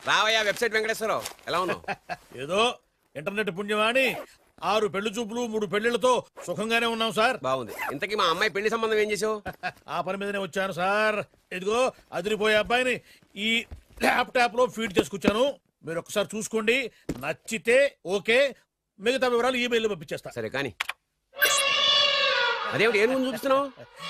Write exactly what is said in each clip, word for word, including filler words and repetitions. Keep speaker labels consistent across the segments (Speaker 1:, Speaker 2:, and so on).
Speaker 1: రావయ్యా వెబ్సైట్ వెంకటేశ్వరరావు, ఎలా ఉన్నావు?
Speaker 2: ఏదో ఇంటర్నెట్ పుణ్యమాని ఆరు పెళ్లి చూపులు మూడు పెళ్లిళ్లతో సుఖంగానే ఉన్నాం సార్.
Speaker 1: బాగుంది. ఇంతకీ మా అమ్మాయి పెళ్లి సంబంధం ఏం చేసావు?
Speaker 2: ఆ పని మీదనే వచ్చాను సార్. ఇదిగో అదిరిపోయే అబ్బాయిని ఈ ల్యాప్టాప్ లో ఫీడ్ చేసుకొచ్చాను. మీరు ఒకసారి చూసుకోండి, నచ్చితే ఓకే, మిగతా వివరాలు ఈమెయిల్ పంపించేస్తా.
Speaker 1: సరే కానీ అదేమిటి ఏం ముందు చూపిస్తున్నావు?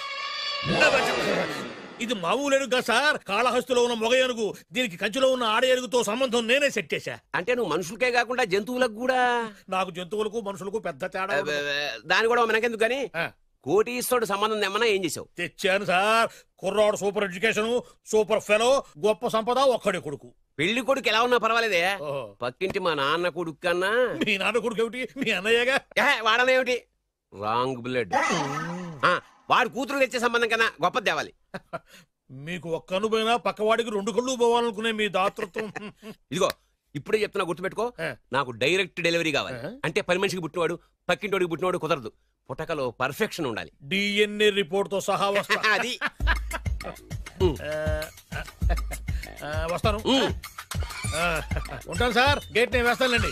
Speaker 2: ఇది మామూలు ఏనుగుగా సార్, కాళహస్తిలో ఉన్న మొగ ఏనుగు. దీనికి కంచిలో ఉన్న ఆడ ఏనుగుతో సంబంధం నేనే సెట్ చేశా.
Speaker 1: అంటే నువ్వు మనుషులకే కాకుండా జంతువులకు కూడా?
Speaker 2: నాకు జంతువులకు మనుషులకు పెద్ద తేడా.
Speaker 1: దాని కూడా మనకెందుకు కానీ కోటీశ్వరుడు సంబంధం ఏమన్నా ఏం చేసావు?
Speaker 2: తెచ్చాను సార్. కుర్రాడు సూపర్ ఎడ్యుకేషన్, సూపర్ ఫెలో, గొప్ప సంపద, ఒక్కడే కొడుకు.
Speaker 1: పెళ్లి కొడుకు ఎలా ఉన్నా పర్వాలేదే, పక్కింటి మా నాన్న కొడుకు కన్నా.
Speaker 2: మీ నాన్న కొడుకు ఏమిటి, మీ అన్నయ్యగా?
Speaker 1: వాడనేమిటి, రాంగ్ బ్లడ్. వాడు కూతురు తెచ్చే సంబంధం కన్నా గొప్ప తేవాలి.
Speaker 2: మీకు ఒక్క అనుభవైనా పక్కవాడికి రెండు కళ్ళు పోవాలనుకునే మీ దాతృత్వం.
Speaker 1: ఇదిగో ఇప్పుడే చెప్తున్నా, గుర్తుపెట్టుకో. నాకు డైరెక్ట్ డెలివరీ కావాలి. అంటే పని మనిషికి పుట్టినవాడు పక్కింటోడికి పుట్టినవాడు కుదరదు. పుట్టకలో పర్ఫెక్షన్ ఉండాలి.
Speaker 2: డిఎన్ఏ రిపోర్ట్ తో సహా వస్తా.
Speaker 1: అది
Speaker 2: వస్తాను, ఉంటాను సార్. గేట్ నేను వేస్తానులేండి.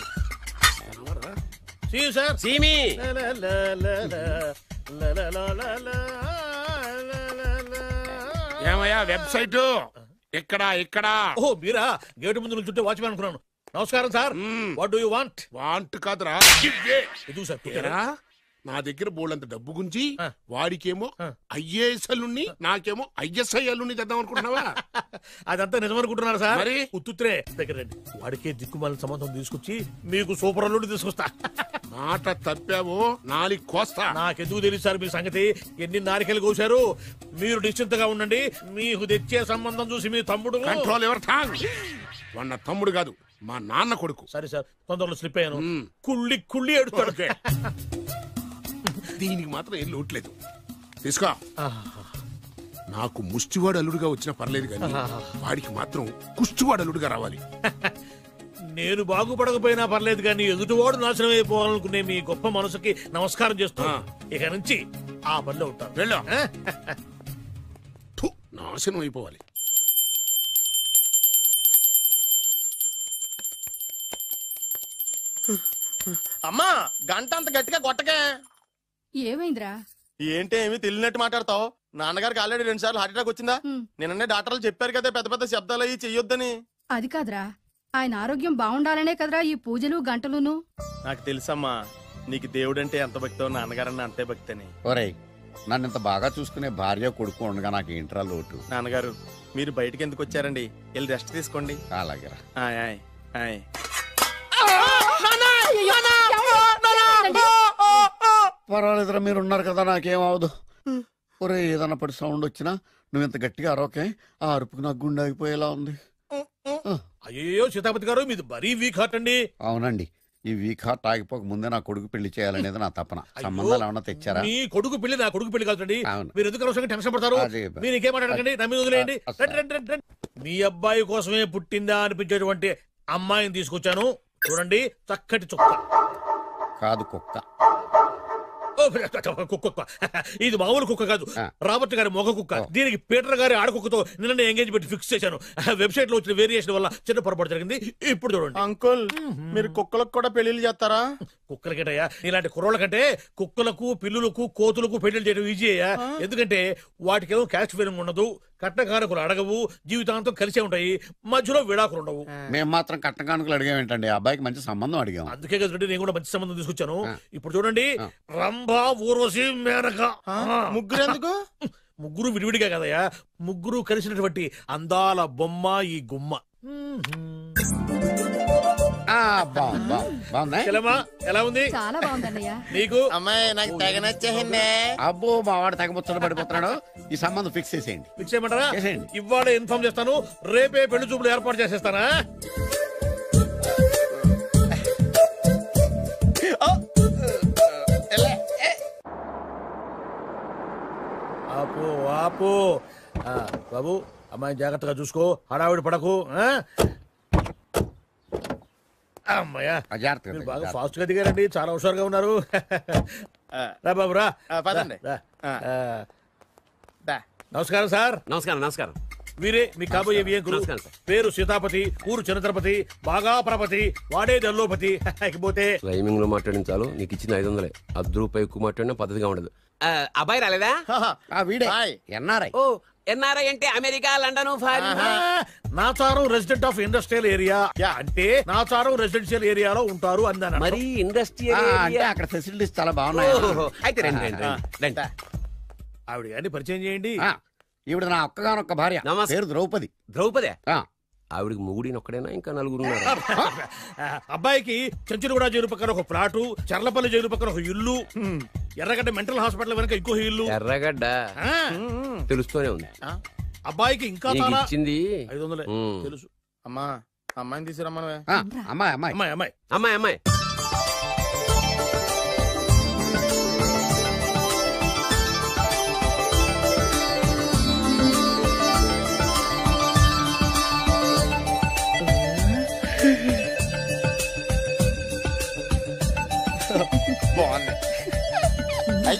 Speaker 2: సార్
Speaker 1: సీమి
Speaker 3: ఏమయ్యా వెబ్సైట్ ఇక్కడ ఇక్కడ?
Speaker 2: ఓ మీరా, గేటు ముందు నుంచుంటే వాచ్మెన్ అనుకున్నాను. నమస్కారం sir. What do you want?
Speaker 3: Want కాదురా,
Speaker 2: ఎదుగు సార్.
Speaker 3: నా దగ్గర బోల్డంత డబ్బు గుంచి వాడికేమో ఐఏఎస్ అల్లుని నాకేమో ఐఎస్ఐ అల్లుని తెద్దాం అనుకుంటున్నావా?
Speaker 2: అదంతా నిజమనుకుంటున్నారా సార్?
Speaker 3: మరి
Speaker 2: ఉత్తుత్రే దగ్గర రండి. వాడికే దిక్కుమాలిన సంబంధం తీసుకొచ్చి మీకు సూపర్ అల్లుడు తీసుకొస్తా.
Speaker 3: మాట తప్పావో నాలి కోస్తా.
Speaker 2: నాకెందుకు తెలుసు సార్ మీ సంగతి? ఎన్ని నారికలు కోశారు. మీరు నిశ్చింతగా ఉండండి. మీకు తెచ్చే సంబంధం చూసి మీ తమ్ముడు.
Speaker 3: కంట్రోల్ ఎవర్ థాంగ్. వాడు తమ్ముడు కాదు, మా నాన్న కొడుకు.
Speaker 2: సరే సార్, తొందరలో స్లిప్ అయ్యాను. కుళ్ళి కుళ్ళి ఏడుస్తాడు.
Speaker 3: దీనికి మాత్రం ఏం లోట్లేదు. తీసుకో. నాకు ముష్టివాడు అల్లుడుగా వచ్చినా పర్లేదు కానీ వాడికి మాత్రం కుష్టివాడు అల్లుడుగా రావాలి.
Speaker 2: నేను బాగుపడకపోయినా పర్లేదు కానీ ఎదుటివాడు నాశనం అయిపోవాలనుకునే మీ గొప్ప మనసుకి నమస్కారం చేస్తున్నా. ఇక నుంచి ఆ పనిలో ఉంటాను.
Speaker 3: వెళ్ళా. నాశనం అయిపోవాలి.
Speaker 4: అమ్మా, గంట అంత గట్టిగా కొట్టకే.
Speaker 5: ఏమైందిరా?
Speaker 4: ఏంటి ఏమి తెలియనట్టు మాట్లాడతావు? నాన్నగారికి ఆల్రెడీ రెండు సార్లు హార్ట్ అటాక్ వచ్చిందా? నిన్ననే డాక్టర్లు చెప్పారు కదా పెద్ద పెద్ద శబ్దాలు అయ్యి చెయ్యొద్దని.
Speaker 5: అది కాదురా, ఆయన ఆరోగ్యం బాగుండాలనే కదరా ఈ పూజలు గంటలును.
Speaker 4: నాకు తెలుసమ్మా, నీకు దేవుడంటే ఎంత భక్తో నాన్నగారన్న అంతే భక్తి అని.
Speaker 6: ఒరేయ్, నన్ను ఇంత బాగా చూసుకునే భార్య కొడుకు ఉండగా నాకు ఏంట్రా లోటు?
Speaker 4: నాన్నగారు మీరు బయటికి ఎందుకు వచ్చారండి? వెళ్ళి రెస్ట్ తీసుకోండి.
Speaker 6: అలాగేరా. పర్వాలేదురా, మీరు ఉన్నారు కదా, నాకేమవదు. ఒరే, ఏదన్నా పడి సౌండ్ వచ్చినా నువ్వు ఇంత గట్టిగా అరవకే. ఆ అరుపుకి నాకు గుండె ఆగిపోయేలా ఉంది.
Speaker 2: అయ్యో సీతాపతి గారు, మీది మరీ వీక్ హార్ట్ అండి.
Speaker 6: అవునండి, ఈ వీక్ హార్ట్ ఆగిపోక ముందే నా కొడుకు పెళ్లి చేయాలనేది నా తపన. సంబంధాలు ఏమన్నా తెచ్చారా?
Speaker 2: మీ కొడుకు పెళ్లి నా కొడుకు పెళ్లి కాదండి. మీరు ఎందుకు అవసరంగా టెన్షన్ పడతారు? మీరు ఇంకేమాటండి, నా మీద వదిలేయండి. మీ అబ్బాయి కోసమే పుట్టిందా అనిపించేటువంటి అమ్మాయిని తీసుకొచ్చాను. చూడండి, చక్కటి చుక్క.
Speaker 6: కాదు, కుక్క.
Speaker 2: కుక్క. ఇది మామూలు కుక్క కాదు, రాబర్ట్ గారి మొగ కుక్క. దీనికి పీటర్ గారి ఆడకుక్కతో నిన్న ఎంగేజ్మెంట్ ఫిక్స్ చేశాను. వెబ్సైట్ లో వచ్చిన వేరియేషన్ వల్ల చిన్న పొరపాటు జరిగింది. ఇప్పుడు చూడండి.
Speaker 4: అంకుల్, మీరు కుక్కలకు కూడా పెళ్లిళ్ళు చేస్తారా?
Speaker 2: కుక్కలకేటయ్యా, ఇలాంటి కుర్రోళ్ళ కంటే కుక్కలకు, పిల్లులకు, కోతులకు పెళ్లిళ్ళు చేయడం ఈజీ అయ్యా. ఎందుకంటే వాటికేమో క్యాస్ట్ ఫీలింగ్ ఉండదు, కట్నకానుకలు అడగవు, జీవితాంతం కలిసే ఉంటాయి, మధ్యలో విడాకులు ఉండవు.
Speaker 6: మేము మాత్రం కట్నకానుకలు అడిగాం ఏంటండి? అబ్బాయికి మంచి సంబంధం అడిగాం.
Speaker 2: అందుకే కదండి నేను కూడా మంచి సంబంధం తీసుకొచ్చాను. ఇప్పుడు చూడండి, రంభా, ఊర్వశి, మేనక.
Speaker 4: ముగ్గురు ఎందుకు?
Speaker 2: ముగ్గురు విడివిడిగా కదయ్యా, ముగ్గురు కలిసినటువంటి అందాల బొమ్మ ఈ గుమ్మ. ఎలా ఉంది?
Speaker 5: చాలా బాగుందన్నయ్య.
Speaker 2: నీకు?
Speaker 4: అమ్మాయి నాకు తెగ నచ్చేసిందే.
Speaker 6: అబ్బో, మా వాడు తెగబుచ్చట పడిపోతున్నాడు. ఈ సంబంధం ఫిక్స్ చేసేయండి.
Speaker 2: ఫిక్స్ చేయమంటారా? ఇవాళ ఇన్ఫార్మ్ చేస్తాను, రేపే పెళ్లి చూపులు ఏర్పాటు చేసేస్తానా? ఆపు ఆపు. బాబు, అమ్మాయిని జాగ్రత్తగా చూసుకో, హడావిడి పడకు. అమ్మాయ్యా, బాగా ఫాస్ట్ గా దిగారండి, చాలా హుషారుగా ఉన్నారు. రా బాబు రా.
Speaker 4: పదండి.
Speaker 2: నమస్కారం సార్.
Speaker 1: నమస్కారం. నమస్కారం.
Speaker 2: వీరే మీ కాబోయే వియంకులు.
Speaker 1: నమస్కారం సార్.
Speaker 2: పేరు సీతాపతి, ఊరు చంద్రపతి, బాగా ప్రపతి, వాడే దల్లోపతి. ఇకపోతే
Speaker 1: టైమింగ్ లో మాట్లాడించాలు నీకు ఇచ్చిన ఐదు వందలే అర్ధ రూపాయి ఎక్కువ మాట్లాడినా పద్ధతిగా ఉండదు. ఆ, అబ్బాయి రాలేదా?
Speaker 6: ఆ వీడే
Speaker 4: హాయ్.
Speaker 6: ఎన్ఆర్ఐ.
Speaker 1: ఓ ఎన్ఆర్ఐ అంటే America, London, foreign.
Speaker 2: Nacharam resident of industrial area అంటే నాచారం రెసిడెన్షియల్ ఏరియాలో ఉంటారు అందాను.
Speaker 1: మరి ఇండస్ట్రియల్
Speaker 6: అంటే అక్కడ ఫెసిలిటీస్ చాలా బాగున్నాయి.
Speaker 1: అయితే రండి రండి రండి, రండి.
Speaker 2: ఆవిడ గారిని పరిచయం చేయండి.
Speaker 6: ఆ, ఈవిడ నా ఒక్కగానొక్క భార్య.
Speaker 1: నమస్తే.
Speaker 6: పేరు ద్రౌపది.
Speaker 1: ద్రౌపదే
Speaker 6: ఆ,
Speaker 1: ఆవిడికి మొగుడిని ఒక్కడేనా ఇంకా నలుగురు ఉన్నారు?
Speaker 2: అబ్బాయికి చెంచులగూడ జైలు పక్కన ఒక ప్లాటు, చర్లపల్లి జైలు పక్కన ఒక ఇల్లు, ఎర్రగడ్డ మెంటల్ హాస్పిటల్ వెనక ఇంకో ఇల్లు.
Speaker 1: ఎర్రగడ్డ
Speaker 2: ఆ,
Speaker 1: తెలుస్తూనే ఉంది.
Speaker 2: అబ్బాయికి ఇంకా
Speaker 1: నీకు
Speaker 2: చాలా
Speaker 1: ఇచ్చింది
Speaker 2: ఐదు వందలే
Speaker 1: ఉమ్.
Speaker 2: తెలుసు.
Speaker 4: అమ్మా అమ్మాయిని తీసుకురమ్మనవే.
Speaker 6: ఆ, అమ్మాయి అమ్మాయి
Speaker 2: అమ్మాయి అమ్మాయి
Speaker 1: అమ్మాయి అమ్మాయి
Speaker 4: బాగుంది. ఐ.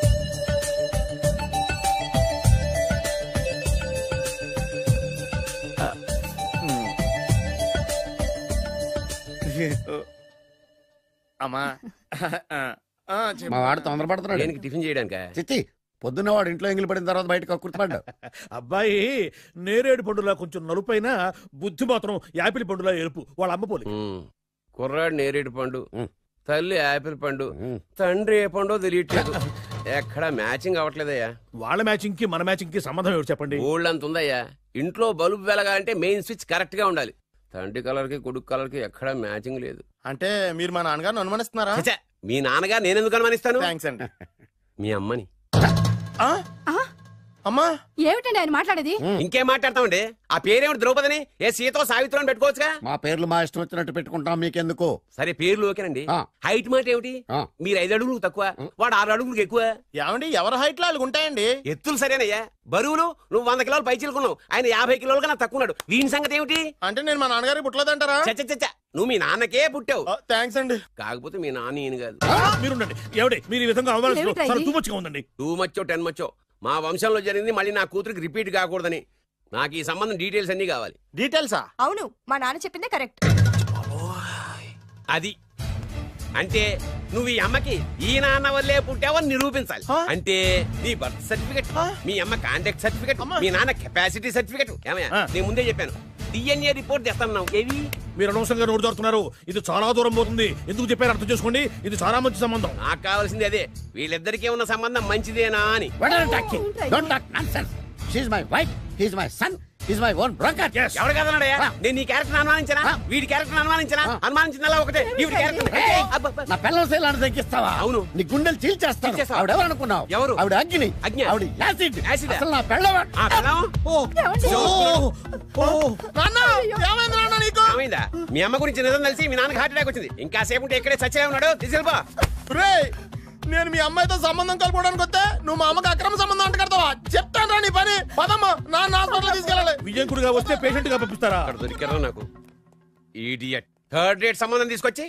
Speaker 4: అమ్మా ఆ, చెప్పు.
Speaker 6: మా వాడు తొందరపడుతున్నాడు.
Speaker 1: దేనికి టిఫిన్ చేయడానికా?
Speaker 6: చిచ్చి పొద్దున్న వాడు ఇంట్లో ఎంగిలి పడిన తర్వాత బయటకు కుర్తుపడ్డాడు.
Speaker 2: అబ్బాయి నేరేడు పండులా కొంచెం నలుపైన, బుద్ధి మాత్రం యాపిల్ పండులా ఎరుపు. వాళ్ళ అమ్మ పోలి.
Speaker 1: ఉమ్. కుర్రాడు నేరేడు పండు,
Speaker 6: ఉమ్.
Speaker 1: తల్లి యాపిల్ పండు,
Speaker 6: ఉమ్.
Speaker 1: తండ్రి ఏ పండో తెలియట్లేదు. ఎక్కడ మ్యాచింగ్ అవ్వట్లేదయ్యా.
Speaker 2: వాళ్ళ మ్యాచింగ్ కి మన మ్యాచింగ్ కి సంబంధం ఏమిటి చెప్పండి.
Speaker 1: ఊళ్ళంత ఉందయ్యా. ఇంట్లో బల్బు వెలగాలంటే మెయిన్ స్విచ్ కరెక్ట్ గా ఉండాలి. తండ్రి కలర్ కి కొడుకు కలర్ కి ఎక్కడ మ్యాచింగ్ లేదు.
Speaker 4: అంటే మీరు మా నాన్నగారిని అనుమానిస్తున్నారా?
Speaker 1: ఛ, మీ నాన్నగారు నేనెందుకు అనుమానిస్తాను?
Speaker 4: థ్యాంక్స్ అండి.
Speaker 1: మీ అమ్మని.
Speaker 4: ఆ? అమ్మా
Speaker 5: ఏమిటండి ఆయన మాట్లాడేది?
Speaker 1: ఇంకేం మాట్లాడతామండి? ఆ పేరేమిటి ద్రౌపదిని? ఏ సీతో సావిత్రం పెట్టుకోవచ్చుగా.
Speaker 6: మా పేర్లు మా ఇష్టం వచ్చినట్టు పెట్టుకుంటాం, మీకెందుకు?
Speaker 1: సరే పేర్లు ఓకేనండి.
Speaker 6: ఆ.
Speaker 1: హైట్ మాట ఏమిటి?
Speaker 6: ఆ.
Speaker 1: మీరు ఐదు అడుగులు తక్కువ, వాడు ఆరు అడుగులకు ఎక్కువ.
Speaker 4: ఏమండి ఎవరి హైట్ లో వాళ్ళకి ఉంటాయండి.
Speaker 1: ఎత్తులు సరేనయ్యా. బరువులు నువ్వు వంద కిలోలు పై చిలుకున్నావు, ఆయన యాభై కిలోలు కన్నా తక్కువ ఉన్నాడు. వీని సంగతి ఏమిటి?
Speaker 4: అంటే నేను మా నాన్నగారికి పుట్టలేదంటారా?
Speaker 1: చచ్చ చచ్చ నువ్వు మీ నాన్నకే పుట్టావు.
Speaker 4: థ్యాంక్స్ అండి.
Speaker 1: కాకపోతే మీ నాన్న ఈయన కాదు.
Speaker 2: మీరుండండి. ఎవడే మీరు ఈ విధంగా అవమానిస్తున్నారు?
Speaker 5: ఏమిటా
Speaker 2: చాలా
Speaker 5: ఇది?
Speaker 2: too much గా ఉందండి.
Speaker 1: టూ మచ్చో టెన్ మచ్చో మా వంశంలో జరిగింది మళ్ళీ నా కూతురికి రిపీట్ కాకూడదని నాకు ఈ సంబంధం డీటెయిల్స్ అన్ని కావాలి.
Speaker 4: డీటెయిల్సా?
Speaker 7: అవును మా నాన్న చెప్పిందే కరెక్ట్.
Speaker 1: అది అంటే నువ్వు ఈ అమ్మకి ఈ నాన్న వల్లే పుట్టావని నిరూపించాలి.
Speaker 4: ఆ?
Speaker 1: అంటే నీ బర్త్ సర్టిఫికెట్, మీ అమ్మ కాంటాక్ట్ సర్టిఫికెట్, మీ నాన్న కెపాసిటీ సర్టిఫికెట్. ఏమయ్యా
Speaker 2: ఆ.
Speaker 1: నేను ముందే చెప్పాను డిఎన్ఏ రిపోర్ట్ తెస్తాను. ఏవి?
Speaker 2: మీరు అనవసరంగా నోరు జారుతున్నారు. ఇది చాలా దూరం పోతుంది. ఎందుకు చెప్పారు అర్థం చేసుకోండి. ఇది చాలా మంచి సంబంధం.
Speaker 1: నాకు కావాల్సింది అదే, వీళ్ళిద్దరికీ ఉన్న సంబంధం మంచిదేనా అని.
Speaker 6: What are you talking? Don't talk nonsense. She's my wife, he's my son, he's my own broker.
Speaker 2: Yes.
Speaker 1: ఎవరు కదన్నాడయ్యా?
Speaker 6: ఆ.
Speaker 1: నేను నీ క్యారెక్టర్ అనుమానించనా?
Speaker 6: ఆ.
Speaker 1: వీడి క్యారెక్టర్ అనుమానించనా?
Speaker 6: ఆ.
Speaker 1: అనుమానించిందల్లా ఒకటే. వీడి క్యారెక్టర్
Speaker 6: Hey, నా పిల్లల శైలాన్ని తగ్గిస్తావా?
Speaker 1: అవును.
Speaker 6: నీ గుండెలు చీల్చేస్తాను.
Speaker 1: చీల్చేస్తావా?
Speaker 6: ఆవిడ ఎవరు అనుకున్నావు?
Speaker 1: ఎవరు?
Speaker 6: ఆవిడ అగ్ని.
Speaker 1: అగ్ని.
Speaker 6: ఆవిడ యాసిడ్.
Speaker 1: యాసిడా?
Speaker 6: అసలు నా పిల్లవ
Speaker 1: ఆ పిల్లం?
Speaker 4: నాన్న ఏమైంది నాన్న నీకు?
Speaker 1: ఏమైందా? మీ అమ్మ గురించి నిజం తెలిసి మీ నాన్నకి హార్ట్ అటాక్ వచ్చింది. ఇంకా సేపు ఉంటే ఇక్కడే చచ్చలే ఉన్నాడు. తీసుకెళ్ళిపో.
Speaker 4: రేయ్, నేను మీ అమ్మాయితో సంబంధం కలుపుకోవడానికి వస్తే నువ్వు మా అమ్మకి అక్రమ సంబంధం అంట కడతావా? చెప్తాను రా నీ పని. పదమ్మా నాన్న హాస్పిటల్ తీసుకెళ్ళాలి.
Speaker 2: విజయంకుడిగా వస్తే పేషెంట్ గా పంపిస్తారా?
Speaker 1: అక్కడ దొరికారా నాకు ఈడియట్. థర్డ్ రేట్ సంబంధం తీసుకొచ్చి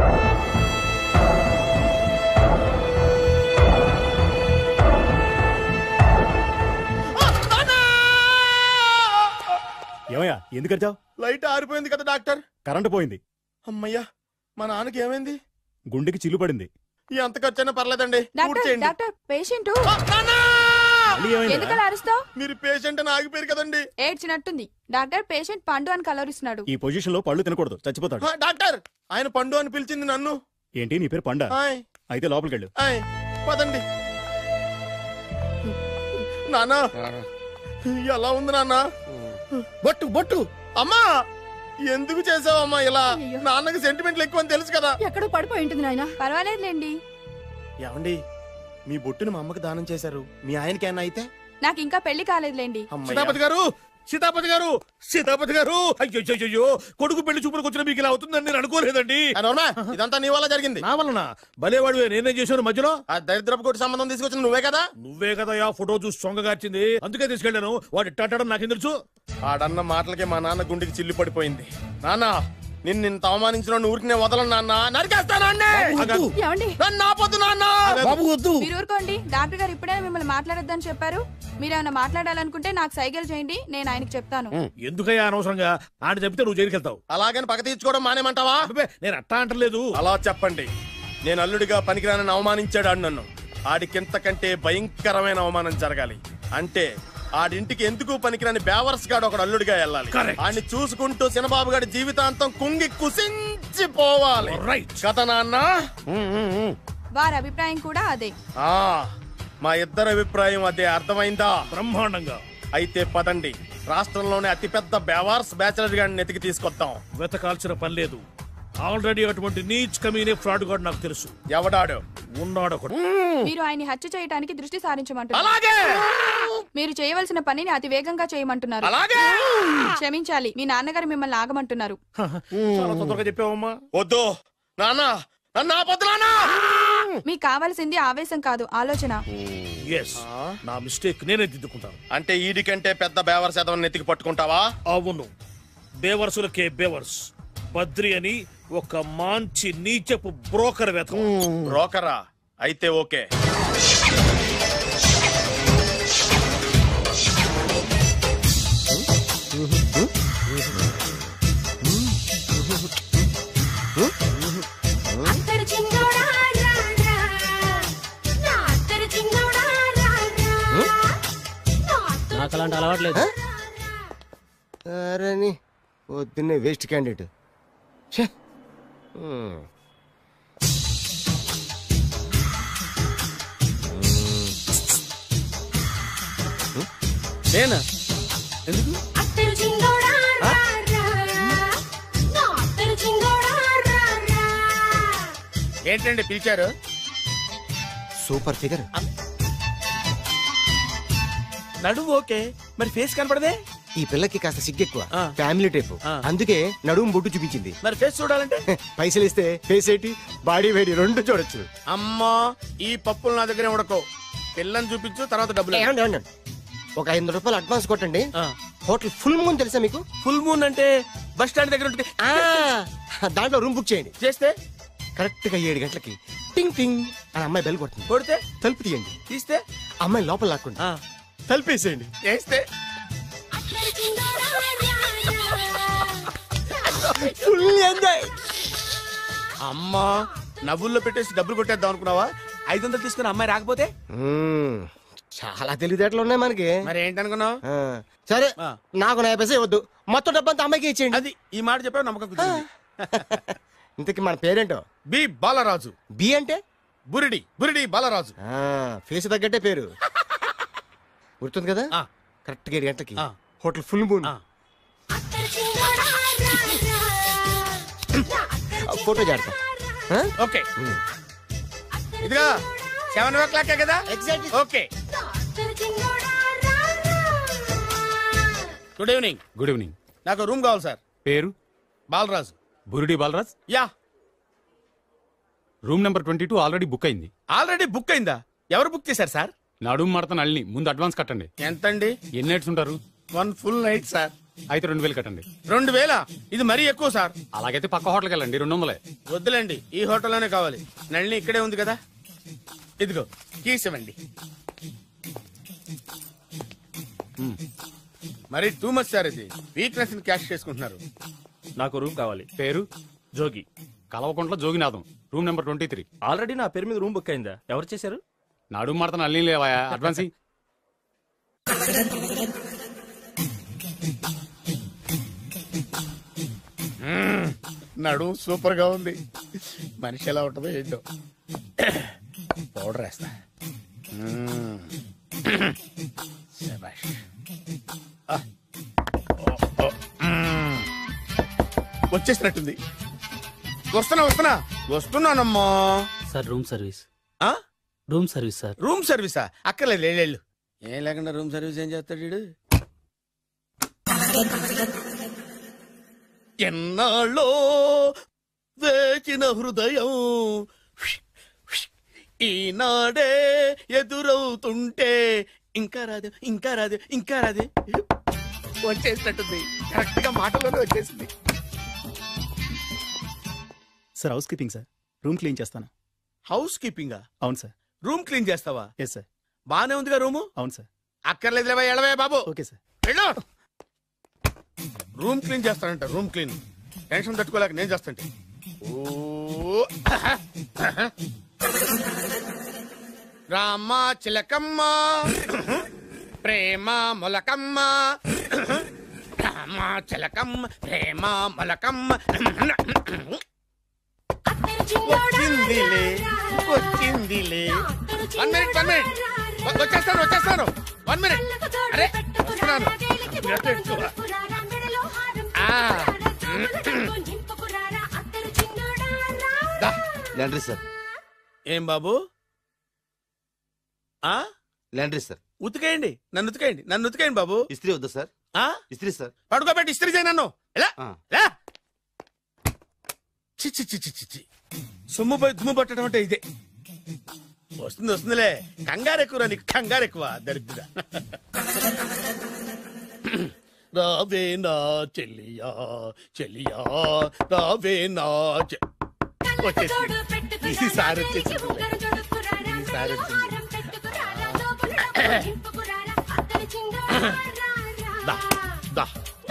Speaker 8: ఏమయ్యా ఎందుకు వచ్చావు?
Speaker 4: లైట్ ఆరిపోయింది కదా డాక్టర్.
Speaker 8: కరెంటు పోయింది.
Speaker 4: అమ్మయ్యా మా నాన్నకి ఏమైంది?
Speaker 8: గుండెకి చిల్లు పడింది.
Speaker 4: ఎంత ఖర్చైనా పర్లేదండి. పూర్తి
Speaker 7: డాక్టర్
Speaker 4: చేయండి.
Speaker 7: డాక్టర్ పేషెంట్
Speaker 4: ఆ, నాన్న!
Speaker 8: మళ్ళీ ఏమైందిరా?
Speaker 7: ఎందుకలా అరుస్తావు?
Speaker 4: మీరు పేషెంట్ అని ఆగిపోయారు కదండి.
Speaker 7: ఏడ్చినట్టుంది. డాక్టర్ పేషెంట్ పండు అని కలరిస్తున్నాడు.
Speaker 8: ఈ పొజిషన్ లో పళ్ళు తినకూడదు, చచ్చిపోతాడు.
Speaker 4: ఆ, డాక్టర్ ఆయన పండు అని పిలిచింది నన్ను.
Speaker 8: ఏంటి నీ పేరు పండ?
Speaker 4: ఆయ్,
Speaker 8: అయితే లోపలికి వెళ్ళు.
Speaker 4: ఆయ్, పదండి. నాన్న ఎలా ఉంది నాన్న?
Speaker 6: బొట్టు బొట్టు.
Speaker 4: అమ్మా ఎందుకు చేసావమ్మా ఇలా?
Speaker 5: అయ్యో.
Speaker 4: నాన్నకి సెంటిమెంట్లు ఎక్కువ అని తెలుసు కదా.
Speaker 5: ఎక్కడో పడిపోయి ఉంటుంది నాయన.
Speaker 7: పర్వాలేదులేండి.
Speaker 4: ఏమండి మీ బొట్టుని మా అమ్మకి దానం చేశారు, మీ ఆయనకి ఏమన్నా అయితే?
Speaker 7: నాకు ఇంకా పెళ్లి కాలేదులేండి.
Speaker 4: అమ్మయ్య.
Speaker 2: సీతాపతి గారు సీతాపతి గారు సీతాపతి గారు అయ్యో అయ్యో, అయ్యో కొడుకు పెళ్లి చూపులకు వచ్చిన మీకు ఇలా అవుతుందని నేను అనుకోలేదండి.
Speaker 4: ఆ, నోర్మా, ఇదంతా నీ వల్ల జరిగింది.
Speaker 2: నా వలన భలేవాడు నేనేం చేశాను మధ్యలో?
Speaker 4: ఆ దరిద్రపు కొట్టి సంబంధం తీసుకొచ్చిన నువ్వే కదా.
Speaker 2: నువ్వే కదా ఆ ఫోటో చూసి సొంగగార్చింది. అందుకే తీసుకెళ్ళాను. వాడు ఇట్టాడడం నాకేం తెలుసు?
Speaker 4: ఆడన్న మాటలకే మా నాన్న గుండెకి చిల్లు పడిపోయింది. నాన్న నిన్ను ఇంత అవమానించిన ఊరికి నేను వదలను నాన్న, నరికేస్తాను
Speaker 5: ఏమండి
Speaker 4: నన్ను ఆపొద్దు నాన్న.
Speaker 6: బాబు వద్దు.
Speaker 7: మీరు ఊరుకోండి. డాక్టర్ గారు ఇప్పుడే మిమ్మల్ని మాట్లాడొద్దని చెప్పారు. మీరేమైనా మాట్లాడాలనుకుంటే నాకు సైకిల్ చేయండి, నేను ఆయనకి చెప్తాను.
Speaker 2: ఎందుకయ్యా అనవసరంగా ఆయన చెప్తే నువ్వు జైలుకి వెళ్తావు.
Speaker 4: అలాగని పక్క తీర్చుకోవడం మానేమంటావా?
Speaker 2: అబ్బే, నేను అట్టా అంటలేదు.
Speaker 4: అలా చెప్పండి. నేను అల్లుడిగా పనికిరానని అవమానించాడు ఆడు నన్ను. ఆడికింతకంటే భయంకరమైన అవమానం జరగాలి. అంటే ఆడింటికి ఎందుకు పనికిరాని బేవర్స్ గాడు ఒకడు అల్లుడిగా వెళ్ళాలి. ఆడిని చూసుకుంటూ చిన్నబాబు గారి జీవితాంతం కుంగి కుసించిపోవాలి. కథ నాన్న.
Speaker 7: వారి అభిప్రాయం కూడా అదే.
Speaker 4: ఆ మా ఇద్దరి అభిప్రాయం అదే. అర్థమైందా?
Speaker 2: బ్రహ్మాండంగా.
Speaker 4: అయితే పదండి, రాష్ట్రంలోనే అతిపెద్ద బేవార్స్ బ్యాచిలర్ గాడిని ఎతికి తీసుకొద్దాం.
Speaker 2: వెతకాల్సిన పని లేదు. ఆల్రెడీ అటువంటి నీచ్ కమీనే ఫ్రాడ్ గాడు నాకు తెలుసు.
Speaker 4: ఎవడాడు?
Speaker 2: ఉన్నాడు ఒకడు.
Speaker 7: మీరు ఆయన్ని హత్య చేయడానికి దృష్టి సారించమంటున్నారు.
Speaker 4: అలాగే.
Speaker 7: మీరు చేయవలసిన పనిని అతి వేగంగా చేయమంటున్నారు.
Speaker 4: అలాగే.
Speaker 7: క్షమించాలి, మీ నాన్నగారు మిమ్మల్ని ఆగమంటున్నారు.
Speaker 2: చాలా తొందరగా చెప్పావమ్మా.
Speaker 4: వద్దు నాన్న, నన్ను ఆపొద్దు నాన్న.
Speaker 7: మీకు కావాల్సింది ఆవేశం కాదు, ఆలోచన.
Speaker 2: ఎస్, నా మిస్టేక్ నేనే దిద్దుకుంటాను.
Speaker 4: అంటే ఈడి కంటే పెద్ద బేవర్స్ ఎదవని ఎతికి పట్టుకుంటావా?
Speaker 2: అవును, బేవర్సులకే బేవర్స్. బద్రి అని ఒక మంచి నీచపు బ్రోకర్ వెతకం.
Speaker 4: బ్రోకరా? అయితే ఓకే.
Speaker 9: నాకు అలాంటి అలవాట్లేదు.
Speaker 10: అరే పొద్దున్నే వేస్ట్ క్యాండిడేట్.
Speaker 4: నేనా? ఎందుకు? ఏంటండి పిలిచారు?
Speaker 10: Super figure.
Speaker 4: నడువు ఓకే, మరి ఫేస్ కనపడదే.
Speaker 10: ఈ పిల్లకి కాస్త సిగ్గెక్కువ, ఫ్యామిలీ టైప్. అందుకే నడుము బొట్టు చూపించింది.
Speaker 4: మరి ఫేస్ చూడాలంటే
Speaker 10: పైసలు ఇస్తే ఫేస్ ఏంటి, బాడీ వేడి రెండు చూడొచ్చు.
Speaker 4: అమ్మా, ఈ పప్పులు నా దగ్గర ఉడకో. పిల్లని చూపించు, తర్వాత డబ్బులు.
Speaker 10: ఒక ఐదు రూపాయలు అడ్వాన్స్ కొట్టండి. హోటల్ ఫుల్ మూన్ తెలుసా మీకు?
Speaker 4: ఫుల్ మూన్ అంటే బస్ స్టాండ్ దగ్గర ఉంటుంది.
Speaker 10: దాంట్లో రూమ్ బుక్ చేయండి.
Speaker 4: చేస్తే
Speaker 10: కరెక్ట్ గా ఏడు గంటలకి టింగ్ టింగ్ అని అమ్మాయి బెల్ కొడుతుంది.
Speaker 4: కొడితే
Speaker 10: తలుపు తీయండి.
Speaker 4: తీస్తే
Speaker 10: అమ్మాయి లోపల లాక్కుండి తలుపేసేయండి.
Speaker 4: చేస్తే
Speaker 10: ఫుల్ ఎంజాయ్.
Speaker 4: అమ్మా, నవ్వుల్లో పెట్టేసి డబ్బులు కొట్టేద్దాం అనుకున్నావా? ఐదు వందలు తీసుకుని అమ్మాయి రాకపోతే?
Speaker 10: చాలా తెలివితేటలు ఉన్నాయి మనకి.
Speaker 4: మరి ఏంటనుకున్నావు?
Speaker 10: సరే, నాకు నా పైసే వద్దు, మొత్తం డబ్బంతా అమ్మాయికి ఇచ్చేయండి.
Speaker 4: అది ఈ మాట చెప్పావు, నమ్మకం కుదిరింది.
Speaker 10: ఇంతకీ మన పేరేంటో?
Speaker 4: బి బాలరాజు.
Speaker 10: బి అంటే
Speaker 4: బురిడి. బురిడి బాలరాజు.
Speaker 10: ఫేస్ తగ్గట్టే పేరు. గుర్తుంది కదా? కరెక్ట్ గా ఏడు గంటలకి హోటల్ ఫుల్ మూన్. ఫోటో చేడతా.
Speaker 4: ఓకే, ఇదిగా సెవెన్ ఓ క్లాక్ కదా?
Speaker 10: Exactly.
Speaker 4: Okay. Good evening.
Speaker 8: Good evening.
Speaker 4: నాకు రూమ్ కావాలి సార్.
Speaker 8: పేరు?
Speaker 4: Balaraju.
Speaker 8: Burudi Balaraj.
Speaker 4: Yeah.
Speaker 8: Room number twenty two already book అయింది.
Speaker 4: ఆల్రెడీ బుక్ అయిందా? ఎవరు బుక్ చేశారు సార్?
Speaker 8: నడుము మడత నల్ని. ముందు అడ్వాన్స్ కట్టండి.
Speaker 4: ఎంతండి?
Speaker 8: ఎన్ని నైట్స్ ఉంటారు?
Speaker 4: One full night sir.
Speaker 8: అయితే రెండు వేలు కట్టండి.
Speaker 4: రెండు వేల? ఇది మరీ ఎక్కువ సార్.
Speaker 8: అలాగైతే పక్క హోటల్కి వెళ్ళండి, రెండు వందలే.
Speaker 4: వద్దులేండి, ఈ హోటల్లోనే కావాలి. నళిని ఇక్కడే ఉంది కదా. ఇదిగో కీస్ ఇవ్వండి. మరి టూ మచ్ సార్, ఇది వీక్నెస్ ని క్యాష్ చేసుకుంటున్నారు.
Speaker 8: నాకు రూమ్ కావాలి. పేరు? Jogi. Kalavakuntla Joginatham. Room number twenty three.
Speaker 9: Already నా పేరు మీద రూమ్ బుక్ అయిందా? ఎవరు చేశారు?
Speaker 8: నడుము మడత నల్లి లేవా? అడ్వాన్స్.
Speaker 4: నడు సూపర్ గా ఉంది. మనిషి ఎలా ఉంటుందో ఏంటో. పౌడర్ వేస్తా. వచ్చేసినట్టుంది. వస్తున్నా వస్తున్నా వస్తున్నానమ్మా.
Speaker 9: Sir room service. Room service sir.
Speaker 4: Room సర్వీసా? అక్కర్లేదు, లేళ్ళు. ఏం లేకుండా రూమ్ సర్వీస్ ఏం చేస్తాడు వీడు? ఎన్నాళ్ళో వేచిన హృదయం ఈనాడే ఎదురవుతుంటే ఇంకా రాదు, ఇంకా రాదు, ఇంకా రాదు. వచ్చేసినట్టుంది. కరెక్ట్ గా మాటలోనే వచ్చేసింది.
Speaker 9: Sir house keeping sir. Room clean చేస్తాను.
Speaker 2: హౌస్ కీపింగా?
Speaker 9: అవును సార్.
Speaker 2: రూమ్ క్లీన్ చేస్తావా?
Speaker 9: Yes sir.
Speaker 2: బానే ఉందిగా రూము?
Speaker 9: అవును సార్.
Speaker 2: అక్కర్లేదు ఎడవే బాబు.
Speaker 9: Okay sir.
Speaker 2: వెళ్ళు. రూమ్ క్లీన్ చేస్తానంట. రూమ్ క్లీన్ టెన్షన్ తట్టుకోలేక నేను చేస్తాంటే. ఓ రామ చిలకమ్మ ప్రేమ మొలకమ్మ, రామ చిలకమ్మ ప్రేమ మొలకమ్మ. వచ్చిందిలే వచ్చిందిలే. వన్ మినిట్ వన్ మినిట్ వచ్చేస్తాను వచ్చేస్తాను. One minute. అరే వస్తున్నాను.
Speaker 10: Laundry sir.
Speaker 2: ఏం బాబు? ఆ
Speaker 10: లాండ్రీ సార్.
Speaker 2: ఉతికేయండి, నన్ను ఉతికేయండి, నన్ను ఉతికేయండి బాబు.
Speaker 10: ఇస్త్రీ వద్దా సార్?
Speaker 2: ఆ
Speaker 10: ఇస్త్రీ సార్.
Speaker 2: పడుకోబెట్టి ఇస్త్రీ చేయి నన్ను. ఎలా ఎలా చిచ్చి చిచ్చి చిచ్చి సొమ్ము పోయి దుమ్ము పట్టడం అంటే ఇదే. వస్తుంది వస్తుందిలే. కంగారు ఎక్కువ నీకు, కంగారు ఎక్కువ దరిద్ర. రావే నా చెల్లియా చెల్లియా రావే నా వచ్చేసి ఈసారి వచ్చేసి ఈసారి వచ్చింది. దా దా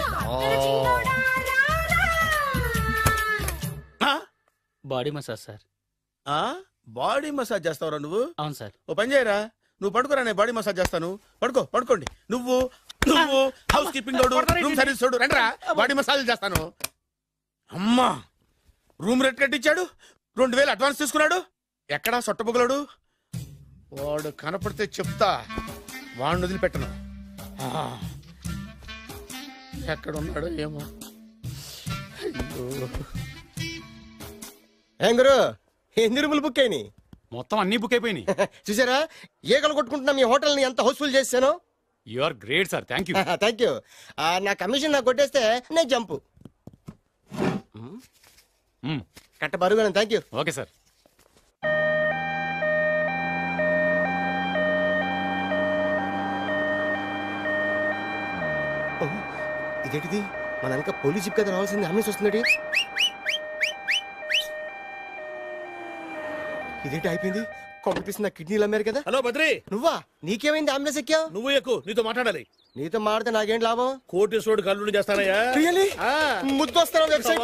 Speaker 9: body massage sir.
Speaker 2: Body massage చేస్తావురా నువ్వు?
Speaker 9: అవును సార్.
Speaker 2: ఓ పని చేయరా, నువ్వు పడుకోరా, నేను బాడీ మసాజ్ చేస్తాను. పడుకో పడుకోండి. నువ్వు నువ్వు హౌస్ కీపింగ్ రూమ్ సర్వీస్ చూడు, రండిరా బాడీ మసాజ్ చేస్తాను. అమ్మా రూమ్ రేట్ కట్టించాడు, రెండు వేలు అడ్వాన్స్ తీసుకున్నాడు. ఎక్కడా సొట్టబుగలాడు? వాడు కనపడితే చెప్తా, వాడిని వదిలిపెట్టను. ఎక్కడ ఉన్నాడో ఏమో.
Speaker 10: ఏం గురు, ఎన్ని రూములు బుక్ అయినాయి?
Speaker 8: మొత్తం అన్ని బుక్ అయిపోయినాయి.
Speaker 10: చూసారా ఏగలు కొట్టుకుంటున్నా మీ హోటల్ ని ఎంత హౌస్ఫుల్ చేశాను.
Speaker 8: You are great sir. Thank you.
Speaker 10: Thank you. నా కమిషన్ నాకు కొట్టేస్తే నేను జంపు కట్ట బరుగాను. Thank you.
Speaker 8: Okay sir.
Speaker 10: ఇదేంటిది, మన వెనక పోలీస్ జిప్ కదా రావాల్సింది, అంబులెన్స్ వస్తుంది. ఇదేంటి అయిపోయింది? కాంపిటీషన్ నా కిడ్నీలు అమ్మారు కదా.
Speaker 2: హలో బద్రి,
Speaker 10: నువ్వా? నీకేమైంది? అంబులెన్స్ ఎక్కావు?
Speaker 2: నువ్వు ఎక్కువ, నీతో మాట్లాడాలి.
Speaker 10: నీతో మాట్లాడితే నాకేం లాభం?
Speaker 2: కోటేశ్వరుడు కల్లుడు చేస్తానయ్యా.
Speaker 10: ముద్దు వస్తాను వెబ్సైట్.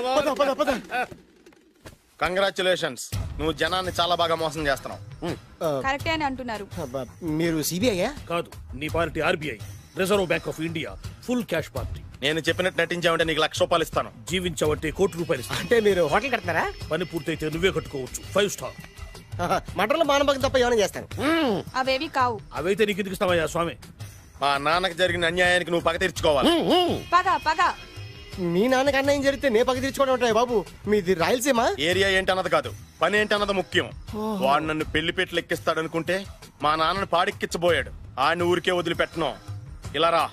Speaker 4: కంగ్రాచులేషన్స్, నువ్వు జనాన్ని చాలా బాగా మోసం చేస్తున్నావు.
Speaker 7: కరెక్టే అని అంటున్నారు.
Speaker 10: మీరు సిబిఐ
Speaker 2: కాదు, నీ party RBI, reserve bank of India, full cash party.
Speaker 4: నేను చెప్పినట్టు నటించావంటే నీకు లక్ష రూపాయలు ఇస్తాను.
Speaker 2: జీవించావంటే కోటి రూపాయలు ఇస్తాను.
Speaker 10: అంటే మీరు హోటల్ కడతారా?
Speaker 2: పని పూర్తయితే నువ్వే కట్టుకోవచ్చు, ఫైవ్ స్టార్.
Speaker 10: మటన్లో మానభాగం తప్ప ఏమైనా చేస్తాను.
Speaker 7: అవేవి కావు.
Speaker 2: అవైతే నీకు ఎందుకు ఇస్తావయ్యా స్వామి?
Speaker 4: మా నాన్నకి జరిగిన అన్యాయానికి నువ్వు పగ తీర్చుకోవాలి.
Speaker 7: పగ పగ
Speaker 10: మీ నాన్నకి అన్యాయం జరిగితే నే పగ తీర్చుకోవడం ఉంటాయి బాబు. మీది రాయలసీమ.
Speaker 4: ఏరియా ఏంటన్నది కాదు, పని ఏంటన్నది ముఖ్యం. వాడు నన్ను పెళ్లి పెట్లు ఎక్కిస్తాడనుకుంటే మా నాన్నని పాడెక్కించబోయాడు. ఆయన ఊరికే వదిలిపెట్టను. ఇలా రా.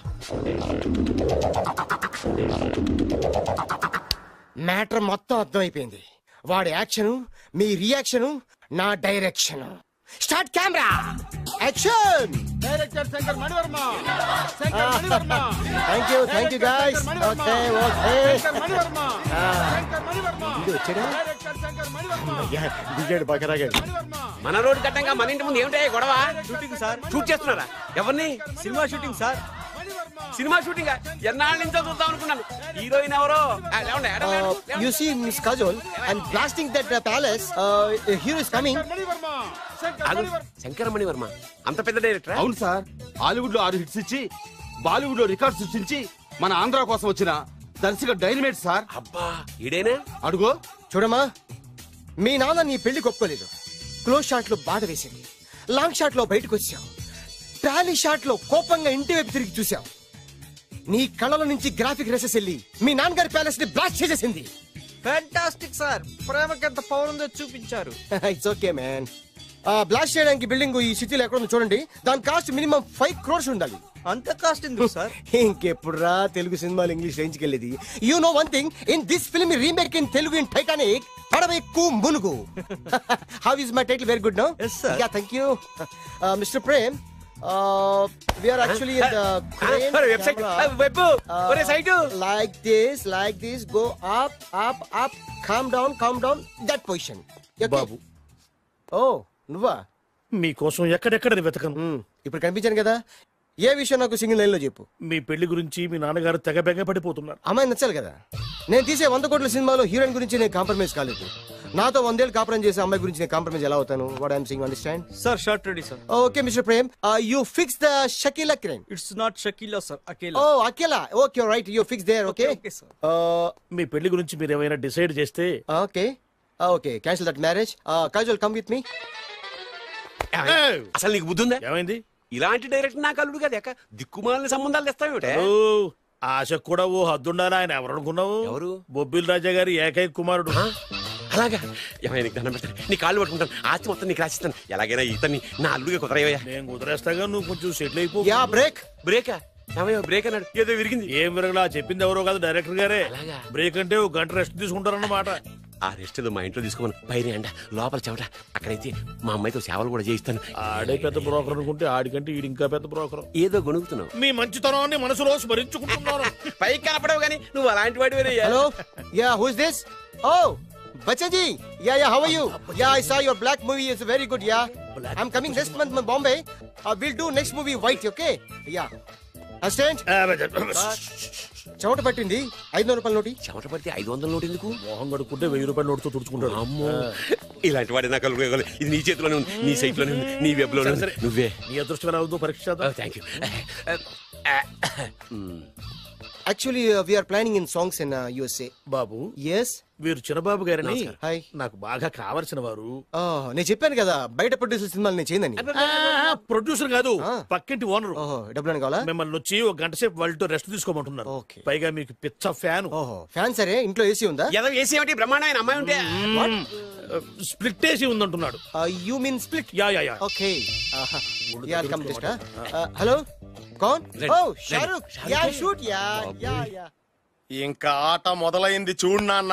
Speaker 10: మ్యాటర్ మొత్తం అర్థమైపోయింది. వాడి యాక్షన్, మీ రియాక్షన్, నా direction. Start camera action.
Speaker 2: Director Shankar Manivarma. Shankar Manivarma.
Speaker 10: Thank you thank you guys. Okay okay.
Speaker 2: Shankar Manivarma. Shankar Manivarma.
Speaker 10: ఇది వచ్చాడా?
Speaker 2: డైరెక్టర్ శంకర్ మణివర్మ.
Speaker 10: దిగాడు బకరాగాడు.
Speaker 1: మన రోడ్డు కట్టంగా మన ఇంటి ముందు ఏమిటాయి గొడవ?
Speaker 9: Shooting sir.
Speaker 1: షూట్ చేస్తున్నారా? ఎవరిని?
Speaker 9: Cinema shooting sir.
Speaker 1: Cinema shooting ఎన్నాళ్ళ నుంచో చూద్దాం అనుకున్నాను. హీరోయిన్ ఎవరో?
Speaker 10: You see Miss Kajol and blasting that uh, palace. Uh, a hero is coming.
Speaker 1: Shankaramani Varma అంత పెద్ద డైరెక్టర్?
Speaker 11: అవును సార్. హాలీవుడ్ లో ఆరు హిట్స్ ఇచ్చి బాలీవుడ్ లో రికార్డ్ సృష్టించి మన ఆంధ్ర కోసం వచ్చిన దర్శక డైనమేట్ సార్.
Speaker 1: అబ్బా ఈడేనా?
Speaker 11: అడుగో
Speaker 10: చూడమ్మా, మీ నాన్న నీ పెళ్లి ఒప్పుకోలేదు. క్లోజ్ షాట్ లో బాధ వేసింది, లాంగ్ షాట్ లో బయటకు వచ్చావు, ట్రాలీ షాట్ లో కోపంగా ఇంటి వైపు తిరిగి చూసావు. నీ కళ్ళలో నుంచి గ్రాఫిక్ రెసెస్ వెళ్ళి మీ నాన్నగారి ప్యాలెస్ ని బ్లాస్ట్ చేసేసింది.
Speaker 12: ఫ్యాంటాస్టిక్ సార్, ప్రేమకి ఎంత పవర్ ఉందో చూపించారు.
Speaker 10: It's okay man. బ్లాస్ట్ చేయడానికి బిల్డింగ్ ఈ సిటీలో ఎక్కడ ఉందో చూడండి. దాని కాస్ట్ మినిమం ఫైవ్ క్రోర్స్ ఉండాలి.
Speaker 12: అంత కాస్ట్ ఎందుకు సార్?
Speaker 10: ఇంకెప్పుడు రా తెలుగు సినిమాలు ఇంగ్లీష్ రేంజ్కి వెళ్ళేది. You know one thing, in this film remake in Telugu in Titanic పడవెక్కు మునుగు. How is my title? Very good no.
Speaker 12: Yes, sir.
Speaker 10: Yeah thank you. Mister Prem, we are actually in the crane
Speaker 1: ఒరే, website.
Speaker 10: camera.
Speaker 1: ఆ, web. ఒరే, site.
Speaker 10: Like this, like this, go up, up, up, calm down, calm down, that position. Okay?
Speaker 2: బాబు
Speaker 10: Oh, నువ్వా?
Speaker 2: మీకోసం ఎక్కడెక్కడ వెతకను.
Speaker 10: ఇప్పుడు కనిపించాను కదా, ఏ విషయం నాకు సింగిల్ లైన్ లో చెప్పు.
Speaker 2: మీ పెళ్లి గురించి మీ నాన్నగారు తెగ బెగ పడిపోతున్నారు.
Speaker 10: అమ్మాయి నచ్చాలి కదా. నేను తీసే వంద కోట్ల సినిమాలో హీరోయిన్ గురించి నేను కాంప్రమైజ్ కాలేదు. నాతో వందేళ్ళు కాపురం చేసే అమ్మాయి గురించి నేను కాంప్రమైజ్ ఎలా అవుతాను? What I'm saying understand?
Speaker 12: Sir shirt ready sir.
Speaker 10: Okay mister Prem, you fix the Shakeela crane.
Speaker 12: It's not Shakeela sir, Akela.
Speaker 10: Oh Akela, okay right, you fix there. Okay
Speaker 12: okay sir.
Speaker 2: మీ పెళ్లి గురించి మీరు ఏమైనా డిసైడ్ చేస్తే.
Speaker 10: Okay okay, cancel that marriage. Casual come with me.
Speaker 1: అసలు నీకు బుద్ధి ఉందా?
Speaker 2: ఏమైంది?
Speaker 1: ఇలాంటి డైరెక్టర్ నాకు అల్లుడు కదా ఎక్క దిక్కుమాలని సంబంధాలు తెస్తావేమిటే?
Speaker 2: ఆశ కూడా ఓ హద్దుండాలి. ఆయన ఎవరు అనుకున్నావు?
Speaker 1: ఎవరు?
Speaker 2: బొబ్బిల్ రాజా గారి ఏకైక కుమారుడు.
Speaker 1: అలాగా? ఏమైనా నీకు దండం పెడతాను, నీ కాళ్ళు పట్టుకుంటాను, ఆస్తి మొత్తం నీకు రాసిస్తాను. ఎలాగైనా ఇతన్ని నా అల్లుడిగా కుదరయ్యా.
Speaker 2: నేను కుదిరేస్తాగా, నువ్వు కొంచెం సెటిల్ అయిపో.
Speaker 10: Yeah break.
Speaker 1: బ్రేకా? ఏమయ్యో బ్రేక్ అన్నాడు, ఏదో విరిగింది.
Speaker 2: ఏం విరగలా, చెప్పింది ఎవరో కాదు, డైరెక్టర్ గారే. బ్రేక్ అంటే ఒక గంట రెస్ట్ తీసుకుంటారన్నమాట.
Speaker 1: ఆ రెస్ట్ ఏదో మా ఇంట్లో తీసుకోమని. పైన ఎండ, లోపల చెమట. అక్కడైతే మా అమ్మాయితో సేవలు కూడా చేయిస్తాను.
Speaker 2: ఆడే పెద్ద బ్రోకర్ అనుకుంటే ఆడికంటే ఈడు ఇంకా పెద్ద బ్రోకర్.
Speaker 1: ఏదో గొణుగుతున్నావు.
Speaker 2: మీ మంచితనాన్ని మనసులో స్మరించుకుంటున్నాను.
Speaker 1: పైకి కనపడవు కానీ నువ్వు అలాంటి వాడి వేరే.
Speaker 10: Hello, yeah who is this? Oh Bachchaji, yeah yeah, how are you? Yeah I saw your black movie is very good. Yeah I am coming next month to Bombay. Will do next movie white. Okay yeah assistant. చెమట పట్టింది, ఐదు వందల రూపాయల నోటి.
Speaker 1: చెమట పడితే ఐదు వందల నోటు ఎందుకు?
Speaker 2: మొహం కడుక్కుంటే వెయ్యి రూపాయల నోటుతో తుడుచుకుంటాడు.
Speaker 1: అమ్మో, ఇలాంటి వాడి నాకు అల్లుడు. ఇది నీ చేతిలోనే ఉంది, నీ సైట్ లోనే ఉంది, నీ వెబ్ లోనే ఉంది. నువ్వే.
Speaker 2: నీ అదృష్టం ఎలా ఉందో పరీక్ష.
Speaker 1: Thank you.
Speaker 10: Actually we are planning in songs in USA.
Speaker 2: బాబు,
Speaker 10: ఎస్,
Speaker 2: వీరు చిన్నబాబు గారని
Speaker 10: హాయ్,
Speaker 2: నాకు బాగా కావలసిన వారు.
Speaker 10: నేను చెప్పాను కదా బయట ప్రొడ్యూసర్ సినిమాలు నేను చేయదని.
Speaker 2: ప్రొడ్యూసర్ కాదు, పక్కింటి ఓనర్.
Speaker 10: డబ్బులు కావాలా?
Speaker 2: మిమ్మల్ని వచ్చి ఒక గంట సేపు వాళ్ళతో రెస్ట్ తీసుకోమంటున్నారు. పైగా మీకు పిచ్చ ఫ్యాన్.
Speaker 10: ఫ్యాన్ సరే, ఇంట్లో ఏసీ ఉందా?
Speaker 1: ఏదో ఏసీ ఏమిటి, బ్రహ్మాండమైన అమ్మాయి ఉంటే.
Speaker 2: స్ప్లిట్ ఏసీ ఉందంటున్నాడు.
Speaker 10: You mean split?
Speaker 2: Yeah yeah yeah.
Speaker 10: Okay yeah, come just. Hello, కౌన్? Oh Shahrukh. Yeah shoot. Yeah yeah yeah.
Speaker 4: ఇంకా ఆట మొదలైంది చూడు నాన్న.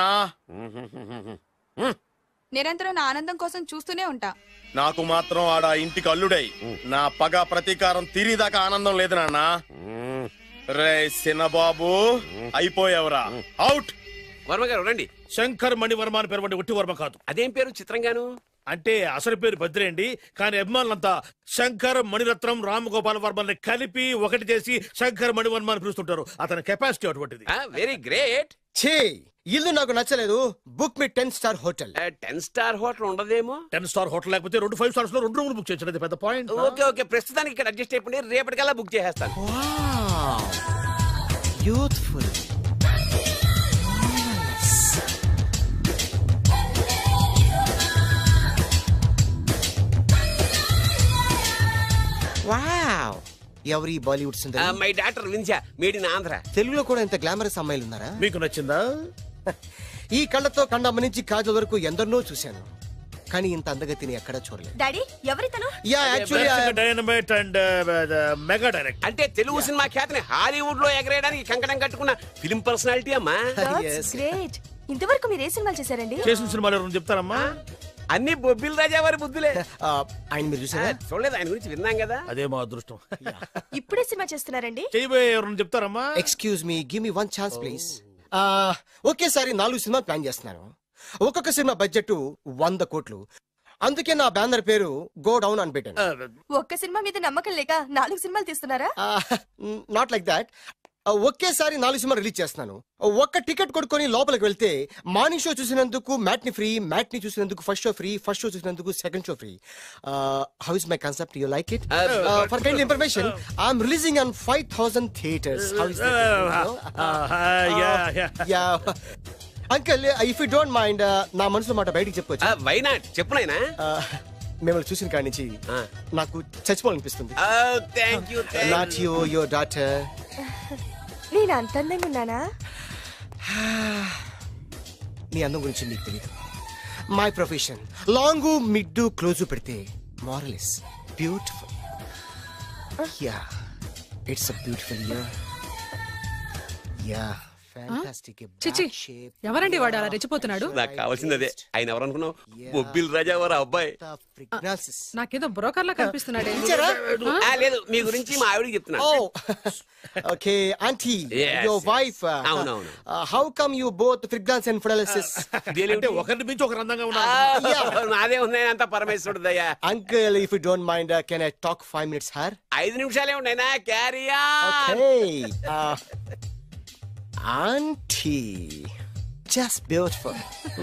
Speaker 7: నిరంతరం నా ఆనందం కోసం చూస్తూనే ఉంటా.
Speaker 4: నాకు మాత్రం ఆడ ఇంటికి అల్లుడై నా పగ ప్రతీకారం తీరిదాకా ఆనందం లేదు నాన్న. రే సినబాబు, అయిపోయావురా, అవుట్.
Speaker 1: వర్మ గారు రండి.
Speaker 2: శంకర్ మణివర్మ అని పేరు, వంటి ఒట్టి వర్మ కాదు.
Speaker 1: అదేం పేరు చిత్రంగాను?
Speaker 2: అంటే అసలు పేరు భద్రేండి, కానీ అభిమానులంతా శంకర్ మణిరత్నం రామగోపాల్ వర్మని కలిపి ఒకటి చేసి శంకర్ మణివర్మ అని పిలుస్తుంటారు. అతని కెపాసిటీ అటువంటిది.
Speaker 1: Very great.
Speaker 10: ఛీ, ఇల్లు నాకు నచ్చలేదు. Book me ten star hotel.
Speaker 1: Ten star hotel ఉండదేమో.
Speaker 2: టెన్ స్టార్ హోటల్ లేకపోతే రెండు ఫైవ్ స్టార్స్ లో రెండు రూములు బుక్ చేయొచ్చు. పెద్ద పాయింట్.
Speaker 1: ఓకే ఓకే, ప్రస్తుతానికి ఇక్కడ అడ్జస్ట్ అయిపోయి రేపటికల్లా బుక్ చేసేస్తాను.
Speaker 10: యూత్ఫుల్. వావ్, ఎవరి బాలీవుడ్ సుందరి?
Speaker 1: మై డాక్టర్ విన్సా, మేడ్ ఇన్ ఆంధ్ర.
Speaker 10: తెలుగులో కూడా ఇంత గ్లామరస్ అమ్మాయిలు ఉన్నారా?
Speaker 2: మీకు నచ్చిందా?
Speaker 10: ఈ కళ్ళతో కండమ్మ నుంచి కాజల్ వరకు ఎందరినో చూశాను, కానీ ఇంత అందగతిని ఎక్కడా చూడలేదు.
Speaker 13: డాడీ ఎవరితను?
Speaker 10: Yeah actually
Speaker 2: dynamite and mega direct.
Speaker 1: అంటే తెలుగు సినిమా ఖ్యాతిని హాలీవుడ్ లో ఎగరేయడానికి కంకణం కట్టుకున్న ఫిల్మ్ పర్సనాలిటీ అమ్మా.
Speaker 13: గ్రేట్. ఇంతవరకు మీరు ఏ సినిమాలు చేశారండి?
Speaker 2: చేసిన సినిమాలు ఎవరు చెప్తారమ్మా?
Speaker 1: అన్ని బొబ్బిల్ రాజా వారి బుద్ధులే.
Speaker 10: ఆయన మీరు చూసారా?
Speaker 1: చూడలేదు, ఆయన గురించి విన్నాం కదా.
Speaker 2: అదే మా అదృష్టం.
Speaker 13: ఇప్పుడే సినిమా చేస్తున్నారండి?
Speaker 2: చేయబోయే ఎవరు చెప్తారమ్మా?
Speaker 10: Excuse me, give me one chance please. ఒకేసారి నాలుగు సినిమాలు ప్లాన్ చేస్తున్నాను. ఒక్కొక్క సినిమా బడ్జెట్ వంద కోట్లు. అందుకే నా బ్యానర్ పేరు గో డౌన్ అని పెట్టాను.
Speaker 13: ఒక్క సినిమా మీద నమ్మకం లేక నాలుగు సినిమాలు తీస్తున్నారా?
Speaker 10: Not like that. ఒకేసారి నాలుగు సినిమా రిలీజ్ చేస్తున్నాను. ఒక్క టికెట్ కొనుక్కొని లోపలికి వెళ్తే మార్నింగ్ షో చూసినందుకు మ్యాట్ని ఫ్రీ, మ్యాట్ని చూసినందుకు first show free, first show చూసినందుకు second show free. How is my concept? You like it? For kind information, I'm releasing on five thousand theatres. How is uncle, if you don't mind, నా మనసులో మాట బయటికి చెప్పొచ్చు?
Speaker 1: Why not, చెప్పు నాయనా.
Speaker 10: మిమ్మల్ని చూసిన కాడి నుంచి నాకు చచ్చిపోవాలనిపిస్తుంది.
Speaker 1: Thank you.
Speaker 10: Not you, your daughter.
Speaker 13: నేను అంత అందంగా ఉన్నానా?
Speaker 10: నీ అందం గురించి నీకు తెలియదు. My profession long mid close పెడితే moral is beautiful. Yeah, it's a beautiful year. Yeah,
Speaker 14: చిచి ఎవరండి వాడు అలా రెచ్చిపోతున్నాడు?
Speaker 1: నాకు కావాల్సింది అదే. ఆయన ఎవరనుకున్నావు? బొబ్బిల్ రాజా వారు అబ్బాయి.
Speaker 14: నాకేదో బ్రోకర్ లా కనిపిస్తున్నాడే.
Speaker 1: ఆ, లేదు, మీ గురించి మా ఆవిడకి చెప్తున్నా.
Speaker 10: Okay aunty
Speaker 1: Yes,
Speaker 10: your
Speaker 1: yes.
Speaker 10: Wife
Speaker 1: అవునవును.
Speaker 10: How come you both fragrance and ఫిడాలిసిస్?
Speaker 2: అంటే ఒకరిని మించి ఒకరు అందంగా ఉన్నారు.
Speaker 1: నాదే ఉన్నాయి అంత పరమేశ్వరుదయ్యా.
Speaker 10: Uncle if you don't mind can I talk five minutes her?
Speaker 1: ఐదు నిమిషాలే ఉన్నాయినా, క్యారియా.
Speaker 10: Okay aunty just beautiful.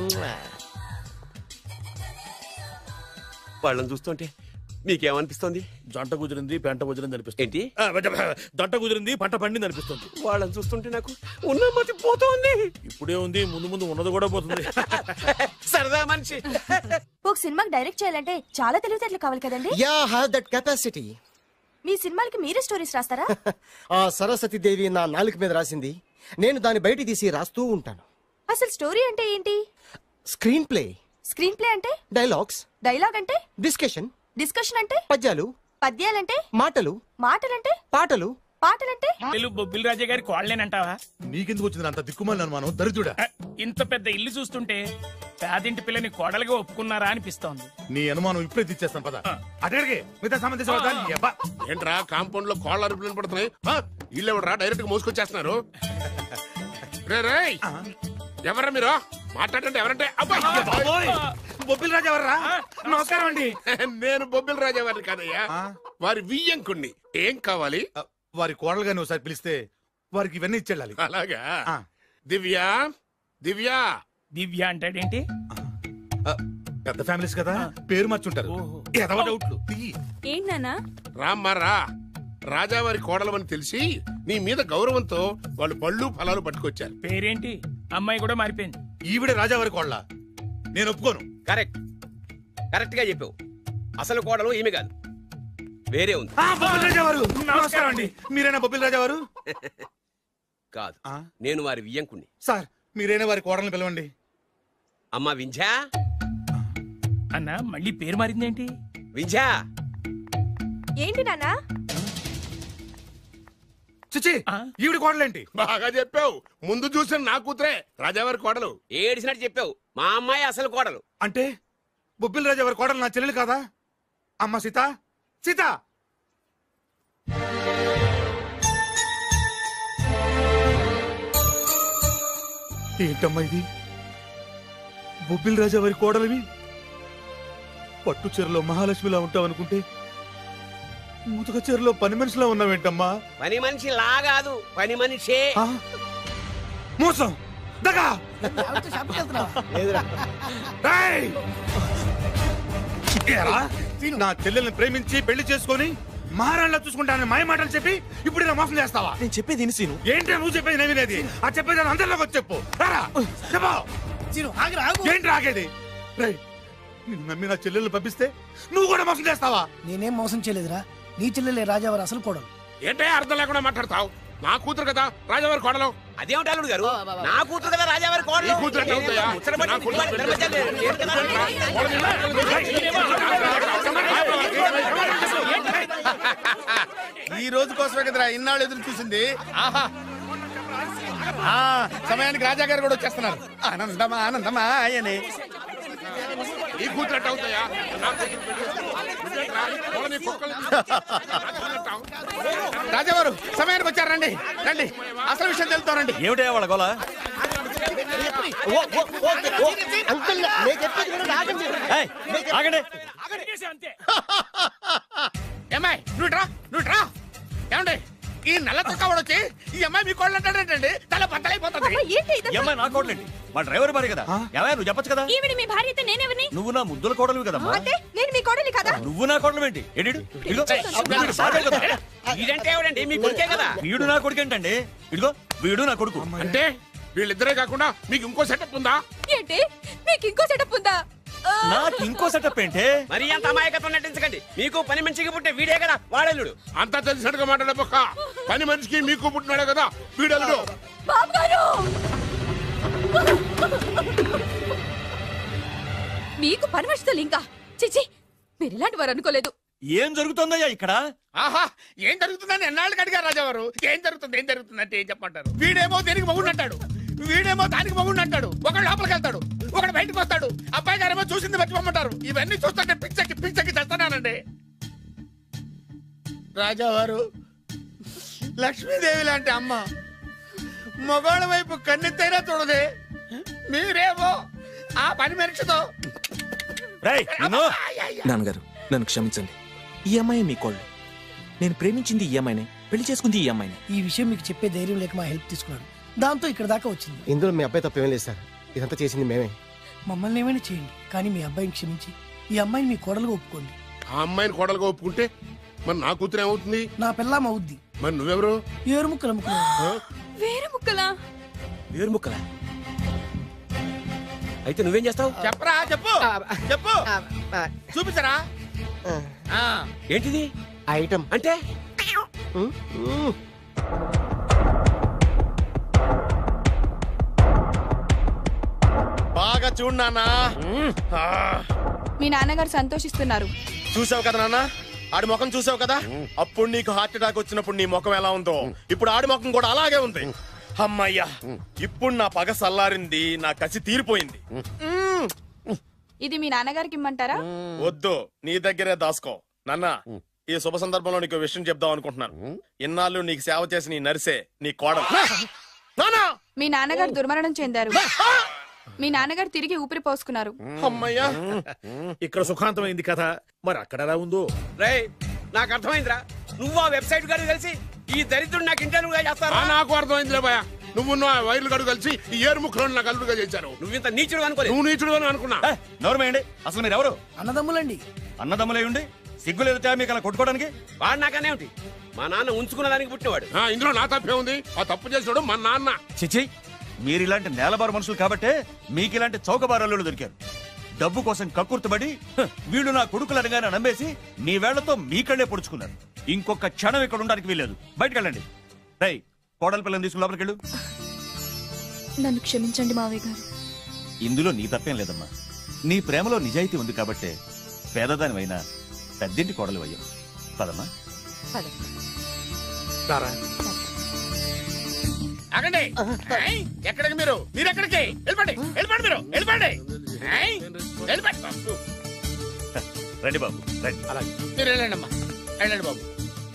Speaker 1: వాళ్ళని చూస్తుంటే మీకేమనిపిస్తుంది?
Speaker 2: జంట కుదిరింది పెంట కుదిరింది అనిపిస్తుంది.
Speaker 1: ఏంటి?
Speaker 2: దంట కుదిరింది పంట పండింది అనిపిస్తుంది.
Speaker 1: వాళ్ళని చూస్తుంటే నాకు ఉన్న మతి పోతోంది.
Speaker 2: ఇప్పుడే ఉంది, ముందు ముందు ఉన్నది కూడా పోతుంది.
Speaker 1: సరదా మనిషి.
Speaker 13: ఒక సినిమాకి డైరెక్ట్ చేయాలంటే చాలా తెలివితేటలు కావాలి కదండి.
Speaker 10: Yeah have that capacity.
Speaker 13: మీ సినిమాలకి మీరే స్టోరీస్ రాస్తారా?
Speaker 10: ఆ సరస్వతి దేవి నా నాలుక మీద రాసింది, నేను దాన్ని బయట తీసి రాస్తూ ఉంటాను.
Speaker 13: అసలు స్టోరీ అంటే ఏంటి?
Speaker 10: Screenplay.
Speaker 13: స్క్రీన్ ప్లే అంటే?
Speaker 10: డైలాగ్స్.
Speaker 13: డైలాగ్ అంటే?
Speaker 10: డిస్కషన్.
Speaker 13: డిస్కషన్ అంటే?
Speaker 10: పద్యాలు.
Speaker 13: పద్యాలంటే?
Speaker 10: మాటలు.
Speaker 13: మాటలంటే?
Speaker 10: పాటలు.
Speaker 13: పాటలంటే?
Speaker 15: బొబ్బిల్ రాజా గారి కోడలేనంటావా?
Speaker 2: నీకెందుకు వచ్చింది అంత దిక్కుమాలిన అనుమానం? దరిద్రుడా,
Speaker 15: ఇంత పెద్ద ఇల్లు చూస్తుంటే పేదింటి పిల్లని కోడలుగా ఒప్పుకున్నారా అనిపిస్తోంది.
Speaker 2: నీ అనుమానం ఇప్పుడే తెచ్చేస్తాను పద. అటడిగే మిగతా సంబంధించిన
Speaker 3: ఏంట్రా కాంపౌండ్ లో కోళ్ళ అరుపులు పడుతున్నాయి? ఇల్లు ఎవడరా డైరెక్ట్ గా మోసుకొచ్చేస్తున్నారు? రే రేయ్, ఎవరా మీరు? మాట్లాడండి. ఎవరంటే?
Speaker 2: బొబ్బిల్ రాజా ఎవర్రా? నమస్కారం అండి.
Speaker 3: నేను బొబ్బిల్ రాజా వారిని కాదయ్యా, వారి వియ్యంకుణ్ణి. ఏం కావాలి?
Speaker 2: వారి కోడలు గాని ఒకసారి పిలిస్తే వారికి ఇవన్నీ ఇచ్చేళ్ళాలి.
Speaker 3: అలాగా? దివ్య, దివ్య.
Speaker 15: దివ్య అంటాడేంటి?
Speaker 2: పెద్ద ఫ్యామిలీస్ కదా, పేరు మార్చుంటారు.
Speaker 13: ఏంటన్నా?
Speaker 3: రామ్మా రా. రాజావారి కోడలమని తెలిసి నీ మీద గౌరవంతో వాళ్ళు పళ్ళు ఫలాలు పట్టుకొచ్చారు.
Speaker 15: పేరేంటి? అమ్మాయి కూడా మారిపోయింది.
Speaker 2: ఈవిడే రాజావారి కోడల? నేను ఒప్పుకోను.
Speaker 1: కరెక్ట్ కరెక్ట్ గా చెప్పావు. అసలు కోడలు ఈమె కాదు, వేరే ఉంది.
Speaker 2: బొబ్బిల్ రాజా వారు నమస్కారం అండి. మీరేనా బొబ్బిల్ రాజా వారు?
Speaker 1: కాదు, నేను వారి వియ్యంకుణ్ణి.
Speaker 2: సార్ మీరేనా వారి కోడల్ని పిలవండి.
Speaker 1: అమ్మా వింధ్యా.
Speaker 15: అన్న మళ్ళీ పేరు మారిందేంటి?
Speaker 1: వింధ్యా.
Speaker 13: ఏంటి నాన్న?
Speaker 2: చిచి, ఈవిడ కోడలేంటి?
Speaker 3: బాగా చెప్పావు. ముందు చూసిన నా కూతురే రాజావారి కోడలు.
Speaker 1: ఏడిసినట్టు చెప్పావు. మా అమ్మాయి అసలు కోడలు.
Speaker 2: అంటే బొబ్బిల్ రాజా వారి కోడలు నా చెల్లెలు కాదా? అమ్మ సీత, సీత. ఏంటమ్మా ఇది? బొబ్బిల్ రాజా వారి కోడలివి పట్టు చీరలో మహాలక్ష్మిలా ఉంటావనుకుంటే మూతక చీరలో పని మనిషిలా ఉన్నావేంటమ్మా?
Speaker 1: పని మనిషి లాగాదు, పని మనిషే.
Speaker 2: మోసం, దగా. నా చెల్లెల్ని ప్రేమించి పెళ్లి చేసుకొని మహారాణిలా చూసుకుంటానని మాయ మాటలు చెప్పి ఇప్పుడు ఇలా మోసం చేస్తావా?
Speaker 10: నేను చెప్పేది సీను.
Speaker 2: ఏంటి నువ్వు చెప్పేది? నేను వినేది. ఆ చెప్పేది అందరిలోకి వచ్చి చెప్పు. ఏంటి రాగేది? నిన్ను నమ్మి నా చెల్లెల్ని పంపిస్తే నువ్వు కూడా మోసం చేస్తావా?
Speaker 16: నేనేం మోసం చేయలేదురా, నీ చెల్లెలే రాజావారు అసలు కోడలు.
Speaker 3: ఏంటే అర్థం లేకుండా మాట్లాడతావు? నా కూతురు కదా రాజావారి కోడలు.
Speaker 1: అదేమిటి అల్లుడు గారు, నా కూతురు కదా రాజావారి కోడలు.
Speaker 3: నీ కూతురు ఎట్లా అవుతాయా? నా కూతురు
Speaker 4: ఈ రోజు కోసమే కదరా ఇన్నాళ్ళు ఎదురు చూసింది. ఆహా, సమయానికి రాజా గారు కూడా వచ్చేస్తున్నారు. ఆనందమా ఆనందమా అని.
Speaker 3: ఈ కూతురు ఎట్లా అవుతాయా?
Speaker 4: రాజావారు సమయానికి వచ్చారు. రండి రండి, అసలు విషయం తెలుస్తానండి.
Speaker 17: ఏమిటా వాళ్ళ గోల?
Speaker 3: ఏమ్మాయి నువ్వు రా, నువ్వు రా. ఏమండి ఈ నల్ల చొక్కావాడు వచ్చి ఈ అమ్మాయి మీ కోళ్ళు అంటాడేంటండి? తల బద్దలైపోతుంది.
Speaker 17: అమ్మాయి నా కోడలేంటి? మా డ్రైవర్ భార్య కదా. ఏమయ్య నువ్వు చెప్పొచ్చు కదా.
Speaker 13: ఈవిడ మీ భార్య అయితే నేనెవరిని?
Speaker 17: నువ్వు నా ముద్దుల కోడలు కదమ్మా.
Speaker 13: అంటే నేను మీ కోడలి కదా?
Speaker 17: నువ్వు నా కోడలు ఏంటి? ఎడిడు
Speaker 1: వీడంటే ఎవడండి? మీ కొడుకే కదా.
Speaker 17: వీడు నా కొడుకు ఏంటండి? ఇదిగో వీడు నా కొడుకు.
Speaker 3: అంటే వీళ్ళిద్దరే కాకుండా మీకు ఇంకో సెటప్ ఉందా?
Speaker 13: ఏంటి మీకు ఇంకో సెటప్ ఉందా?
Speaker 17: నాకు ఇంకో సెటప్ ఏంటి?
Speaker 1: మరి అంత అమాయకత్వం నటించకండి. మీకు పని మనిషికి పుట్టే వీడే కదా వాడల్లుడు.
Speaker 3: అంతా తెలిసినట్టుగా మాట్లాడే పక్క. పని మనిషికి మీకు పుట్టినాడే కదా వీడల్లుడు.
Speaker 7: మీకు పని మనిషితో ఇంకా చిచి, మీరు ఇలాంటి వారు అనుకోలేదు.
Speaker 17: ఏం జరుగుతుందయ్యా ఇక్కడ?
Speaker 15: ఆహా ఏం జరుగుతుందని ఎన్నాళ్ళకి అడిగారు రాజావారు. ఏం జరుగుతుంది ఏం జరుగుతుందంటే ఏం చెప్పంటారు? వీడేమో దేనికి మొగుడు అంటాడు, వీడేమో దానికి మొగుడు అంటాడు. ఒకడు లోపలికి వెళ్తాడు, ఒకడు బయటకు వస్తాడు. అబ్బాయి గారేమో చూసింది మర్చిపోమంటారు. ఇవన్నీ చూస్తుంటే పిచ్చకి పిచ్చకి చేస్తానండి. రాజావారు లక్ష్మీదేవి లాంటి అమ్మ మగవాళ్ళ వైపు కన్నెత్తైనా చూడదే, మీరేమో ఆ పని మనిషితో.
Speaker 18: నాన్నగారు నన్ను క్షమించండి. ఈ అమ్మాయి మీ కోళ్ళు. నేను ప్రేమించింది ఈ అమ్మాయిని, పెళ్లి చేసుకుంది ఈ అమ్మాయిని.
Speaker 16: ఈ విషయం మీకు చెప్పే ధైర్యం లేక మా హెల్ప్ తీసుకున్నాడు. దాంతో ఇక్కడ దాకా వచ్చింది.
Speaker 10: ఇందులో మీ అబ్బాయి తప్పేం లేదు సార్. ఇదంతా చేసింది మేమే.
Speaker 16: మమ్మల్ని ఏమైనా చేయండి, కానీ మీ అబ్బాయిని క్షమించి ఈ అమ్మాయిని మీ కోడలుగా ఒప్పుకోండి.
Speaker 3: ఆ అమ్మాయిని కోడలుగా ఒప్పుకుంటే మరి నా కూతురు ఏమవుతుంది?
Speaker 16: నా పిల్లం అవుద్ది.
Speaker 3: మరి నువ్వెవరు?
Speaker 16: ఏరు ముక్కలు అమ్ముకున్నావు.
Speaker 7: వేరు ముక్కలా?
Speaker 1: వేరు ముక్కలా? అయితే నువ్వేం చేస్తావు?
Speaker 15: చెప్పరా చెప్పు చెప్పు చూపించరా.
Speaker 1: ఏంటిది
Speaker 10: ఐటమ్
Speaker 1: అంటే?
Speaker 4: బాగా చూడు నాన్నా.
Speaker 7: మీ నాన్నగారు సంతోషిస్తున్నారు.
Speaker 4: చూసావు కదా నాన్న, ఆడి ముఖం చూసావు కదా. అప్పుడు నీకు హార్ట్ అటాక్ వచ్చినప్పుడు నీ ముఖం ఎలా ఉందో ఇప్పుడు ఆడి ముఖం కూడా అలాగే ఉంది. అమ్మయ్యా, ఇప్పుడు నా పగ సల్లారింది, నా కసి తీరిపోయింది.
Speaker 7: ఇది మీ నాన్నగారికి ఇమ్మంటారా?
Speaker 4: వద్దు, నీ దగ్గరే దాసుకో. నాన్న, ఈ శుభ సందర్భంలో నీకు విషయం చెప్దాం అనుకుంటున్నాను. ఇన్నాళ్ళు నీకు సేవ చేసి నీ నర్సే నీ కోడలు.
Speaker 7: మీ నాన్నగారు దుర్మరణం చెందారు. మీ నాన్నగారు తిరిగి ఊపిరి పోసుకున్నారు.
Speaker 4: అమ్మయ్యా,
Speaker 2: ఇక్కడ సుఖాంతమైంది కథ. మరి అక్కడ ఎలా ఉందో?
Speaker 1: రే, నాకు అర్థమైందిరా. నువ్వు ఆ వెబ్సైట్ గారు కలిసి ఈ దరిద్రుడు నాకు ఇంటర్వ్యూగా చేస్తారా?
Speaker 3: నాకు అర్థమైందిలే భయ. నువ్వు వైర్లు గడు కలిసి ఈ ఏరు ముక్కలు నాకు అల్లుడుగా చేశారు.
Speaker 1: నువ్వు ఇంత నీచుడు అనుకో.
Speaker 3: నువ్వు నీచుడు అని అనుకున్నా.
Speaker 17: నోరమేయండి. అసలు మీరు ఎవరు?
Speaker 16: అన్నదమ్ములండి.
Speaker 17: అన్నదమ్ములే ఉండి సిగ్గు లేదు మీకు అలా కొట్టుకోవడానికి?
Speaker 1: వాడు నాకనే ఉంటి. మా నాన్న ఉంచుకున్న దానికి పుట్టినవాడు.
Speaker 3: ఇందులో నా తప్పే ఉంది. ఆ తప్పు చేసాడు మా నాన్న.
Speaker 17: చిచి, మీరు ఇలాంటి నేలబారు మనుషులు కాబట్టే మీకు ఇలాంటి చౌకబారల్లుడు దొరికారు. డబ్బు కోసం కక్కుర్తుబడి వీళ్ళు నా కొడుకులు అనగానే నమ్మేసి మీ వేళ్లతో మీ కళ్ళే పొడుచుకున్నారు. ఇంకొక క్షణం ఇక్కడ ఉండడానికి వీల్లేదు. బయటకు వెళ్ళండి. రై, కోడల పిల్లని తీసుకుని లోపలికి వెళ్ళు.
Speaker 13: నన్ను క్షమించండి మావయ్య గారు.
Speaker 17: ఇందులో నీ తప్పేం లేదమ్మా. నీ ప్రేమలో నిజాయితీ ఉంది కాబట్టే పేదదానివైనా పెద్దింటి కోడలు అయ్యావు. పదమ్మా.
Speaker 15: ఆగండి. ఎక్కడికి మీరు మీరు ఎక్కడికి వెళ్ళిపోండి వెళ్ళిపోండి మీరు వెళ్ళిపోండి వెళ్ళిపోండి.
Speaker 17: రండి బాబు రండి.
Speaker 15: అలాగే మీరు వెళ్ళండి అమ్మా, వెళ్ళండి బాబు.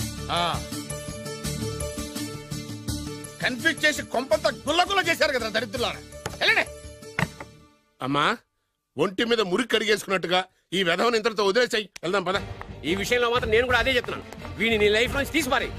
Speaker 15: కన్ఫ్యూజ్ చేసి కొంపంతా గుల్లగుల్ల చేశారు కదా దరిద్రులారా. వెళ్ళండి.
Speaker 3: అమ్మా, ఒంటి మీద మురికి కడిగేసుకున్నట్టుగా ఈ విధవని ఇంతటితో వదిలేసాయి. వెళ్దాం పద.
Speaker 1: ఈ విషయంలో మాత్రం నేను కూడా అదే చెప్తున్నాను. వీడిని నీ లైఫ్ నుంచి తీసిపారి.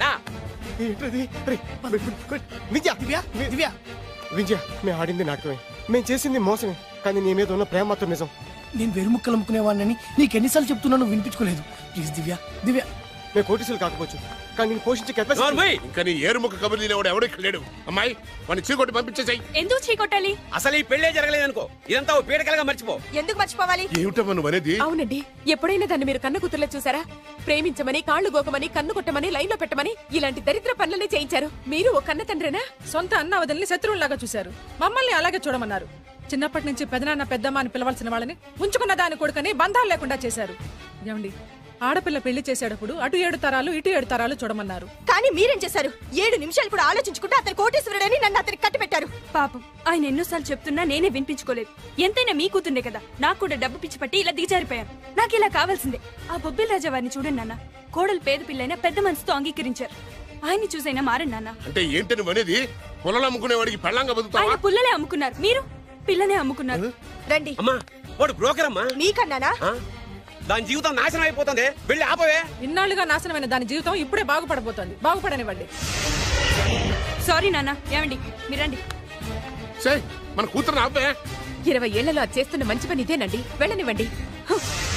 Speaker 10: విద్య విద్య విద్య మేము ఆడింది నాటకమే, మేము చేసింది మోసమే, కానీ నీ మీద ఉన్న ప్రేమ మాత్రం నిజం.
Speaker 16: నేను వెరు ముక్కలు అమ్ముకునేవాడిని నీకు ఎన్నిసార్లు చెప్తున్నాను వినిపించుకోలేదు. ప్లీజ్ దివ్య దివ్య.
Speaker 10: మేము కోటీసులు కాకపోవచ్చు, కానీ నేను పోషించే కెపాసిటీ.
Speaker 3: ఇంకా నీ ఏరుముఖ కబుర్లు లేవాడు ఎవడు ఇక్కడ లేడు. అమ్మాయి వాడిని చీకొట్టి పంపించేసాయి.
Speaker 13: ఎందుకు చీకొట్టాలి?
Speaker 1: అసలు ఈ పెళ్లే జరగలేదనుకో, ఇదంతా ఓ పీడకలుగా మర్చిపో.
Speaker 13: ఎందుకు మర్చిపోవాలి?
Speaker 3: ఏమిటమ్మా నువ్వు అనేది?
Speaker 19: అవునండి, ఎప్పుడైనా దాన్ని మీరు కన్న కూతుర్లో చూసారా? ప్రేమించమని, కాళ్లు గోకమని, కన్ను కొట్టమని, లైన్ లో పెట్టమని ఇలాంటి దరిద్ర పనులనే చేయించారు. మీరు ఒక కన్న తండ్రేనా?
Speaker 14: సొంత అన్న వదిలిని శత్రువులాగా చూశారు. మమ్మల్ని అలాగే చూడమన్నారు. చిన్నప్పటి నుంచి పెదనాన్న పెద్దమ్మ అని పిలవాల్సిన వాళ్ళని ఉంచుకున్న దాని కొడుకని బంధాలు లేకుండా చేశారు. ఏమండి, ఆడపిల్ల పెళ్లి చేసేటప్పుడు అటు ఏడు తరాలు ఇటు ఏడు తరాలు చూడమన్నారు.
Speaker 13: కానీ మీరేం చేశారు? ఏడు నిమిషాలు కూడా ఆలోచించుకుంటే అతను కోటీశ్వరుడని నన్ను అతనికి కట్టి పెట్టారు.
Speaker 20: పాపం, ఆయన ఎన్నోసార్లు చెప్తున్నా నేనే వినిపించుకోలేదు. ఎంతైనా మీ కూతుండే కదా, నాకు కూడా డబ్బు పిచ్చి పట్టి ఇలా దిగజారిపోయాను. నాకు ఇలా కావాల్సిందే. ఆ బొబ్బిల్ రాజా వారిని చూడండి నాన్న. కోడలు పేద పిల్లైనా పెద్ద మనసుతో అంగీకరించారు. ఆయన్ని చూసైనా మారండి నాన్న.
Speaker 3: అంటే ఏంటి నువ్వు అనేది? పుల్లలు అమ్ముకునేవాడికి పెళ్ళంగా బతుకుతావా?
Speaker 20: ఆయన పుల్లలే అమ్ముకున్నారు, మీరు పిల్లనే అమ్ముకున్నారు.
Speaker 13: రండి.
Speaker 1: అమ్మా, వాడు బ్రోకర్ అమ్మా.
Speaker 13: నీకన్నానా?
Speaker 1: దాని జీవితం నాశనం అయిపోతుంది. వెళ్ళి ఆపవే.
Speaker 14: ఇన్నాళ్లుగా నాశనమైన దాని జీవితం ఇప్పుడే బాగుపడబోతోంది. బాగుపడనివ్వండి.
Speaker 20: సారీ నాన్న. ఏమండి, మీరండి.
Speaker 3: మన కూతురు ఆపే.
Speaker 19: ఇరవై ఏళ్లలో అది చేస్తున్న మంచి పని ఇదేనండి. వెళ్ళనివ్వండి.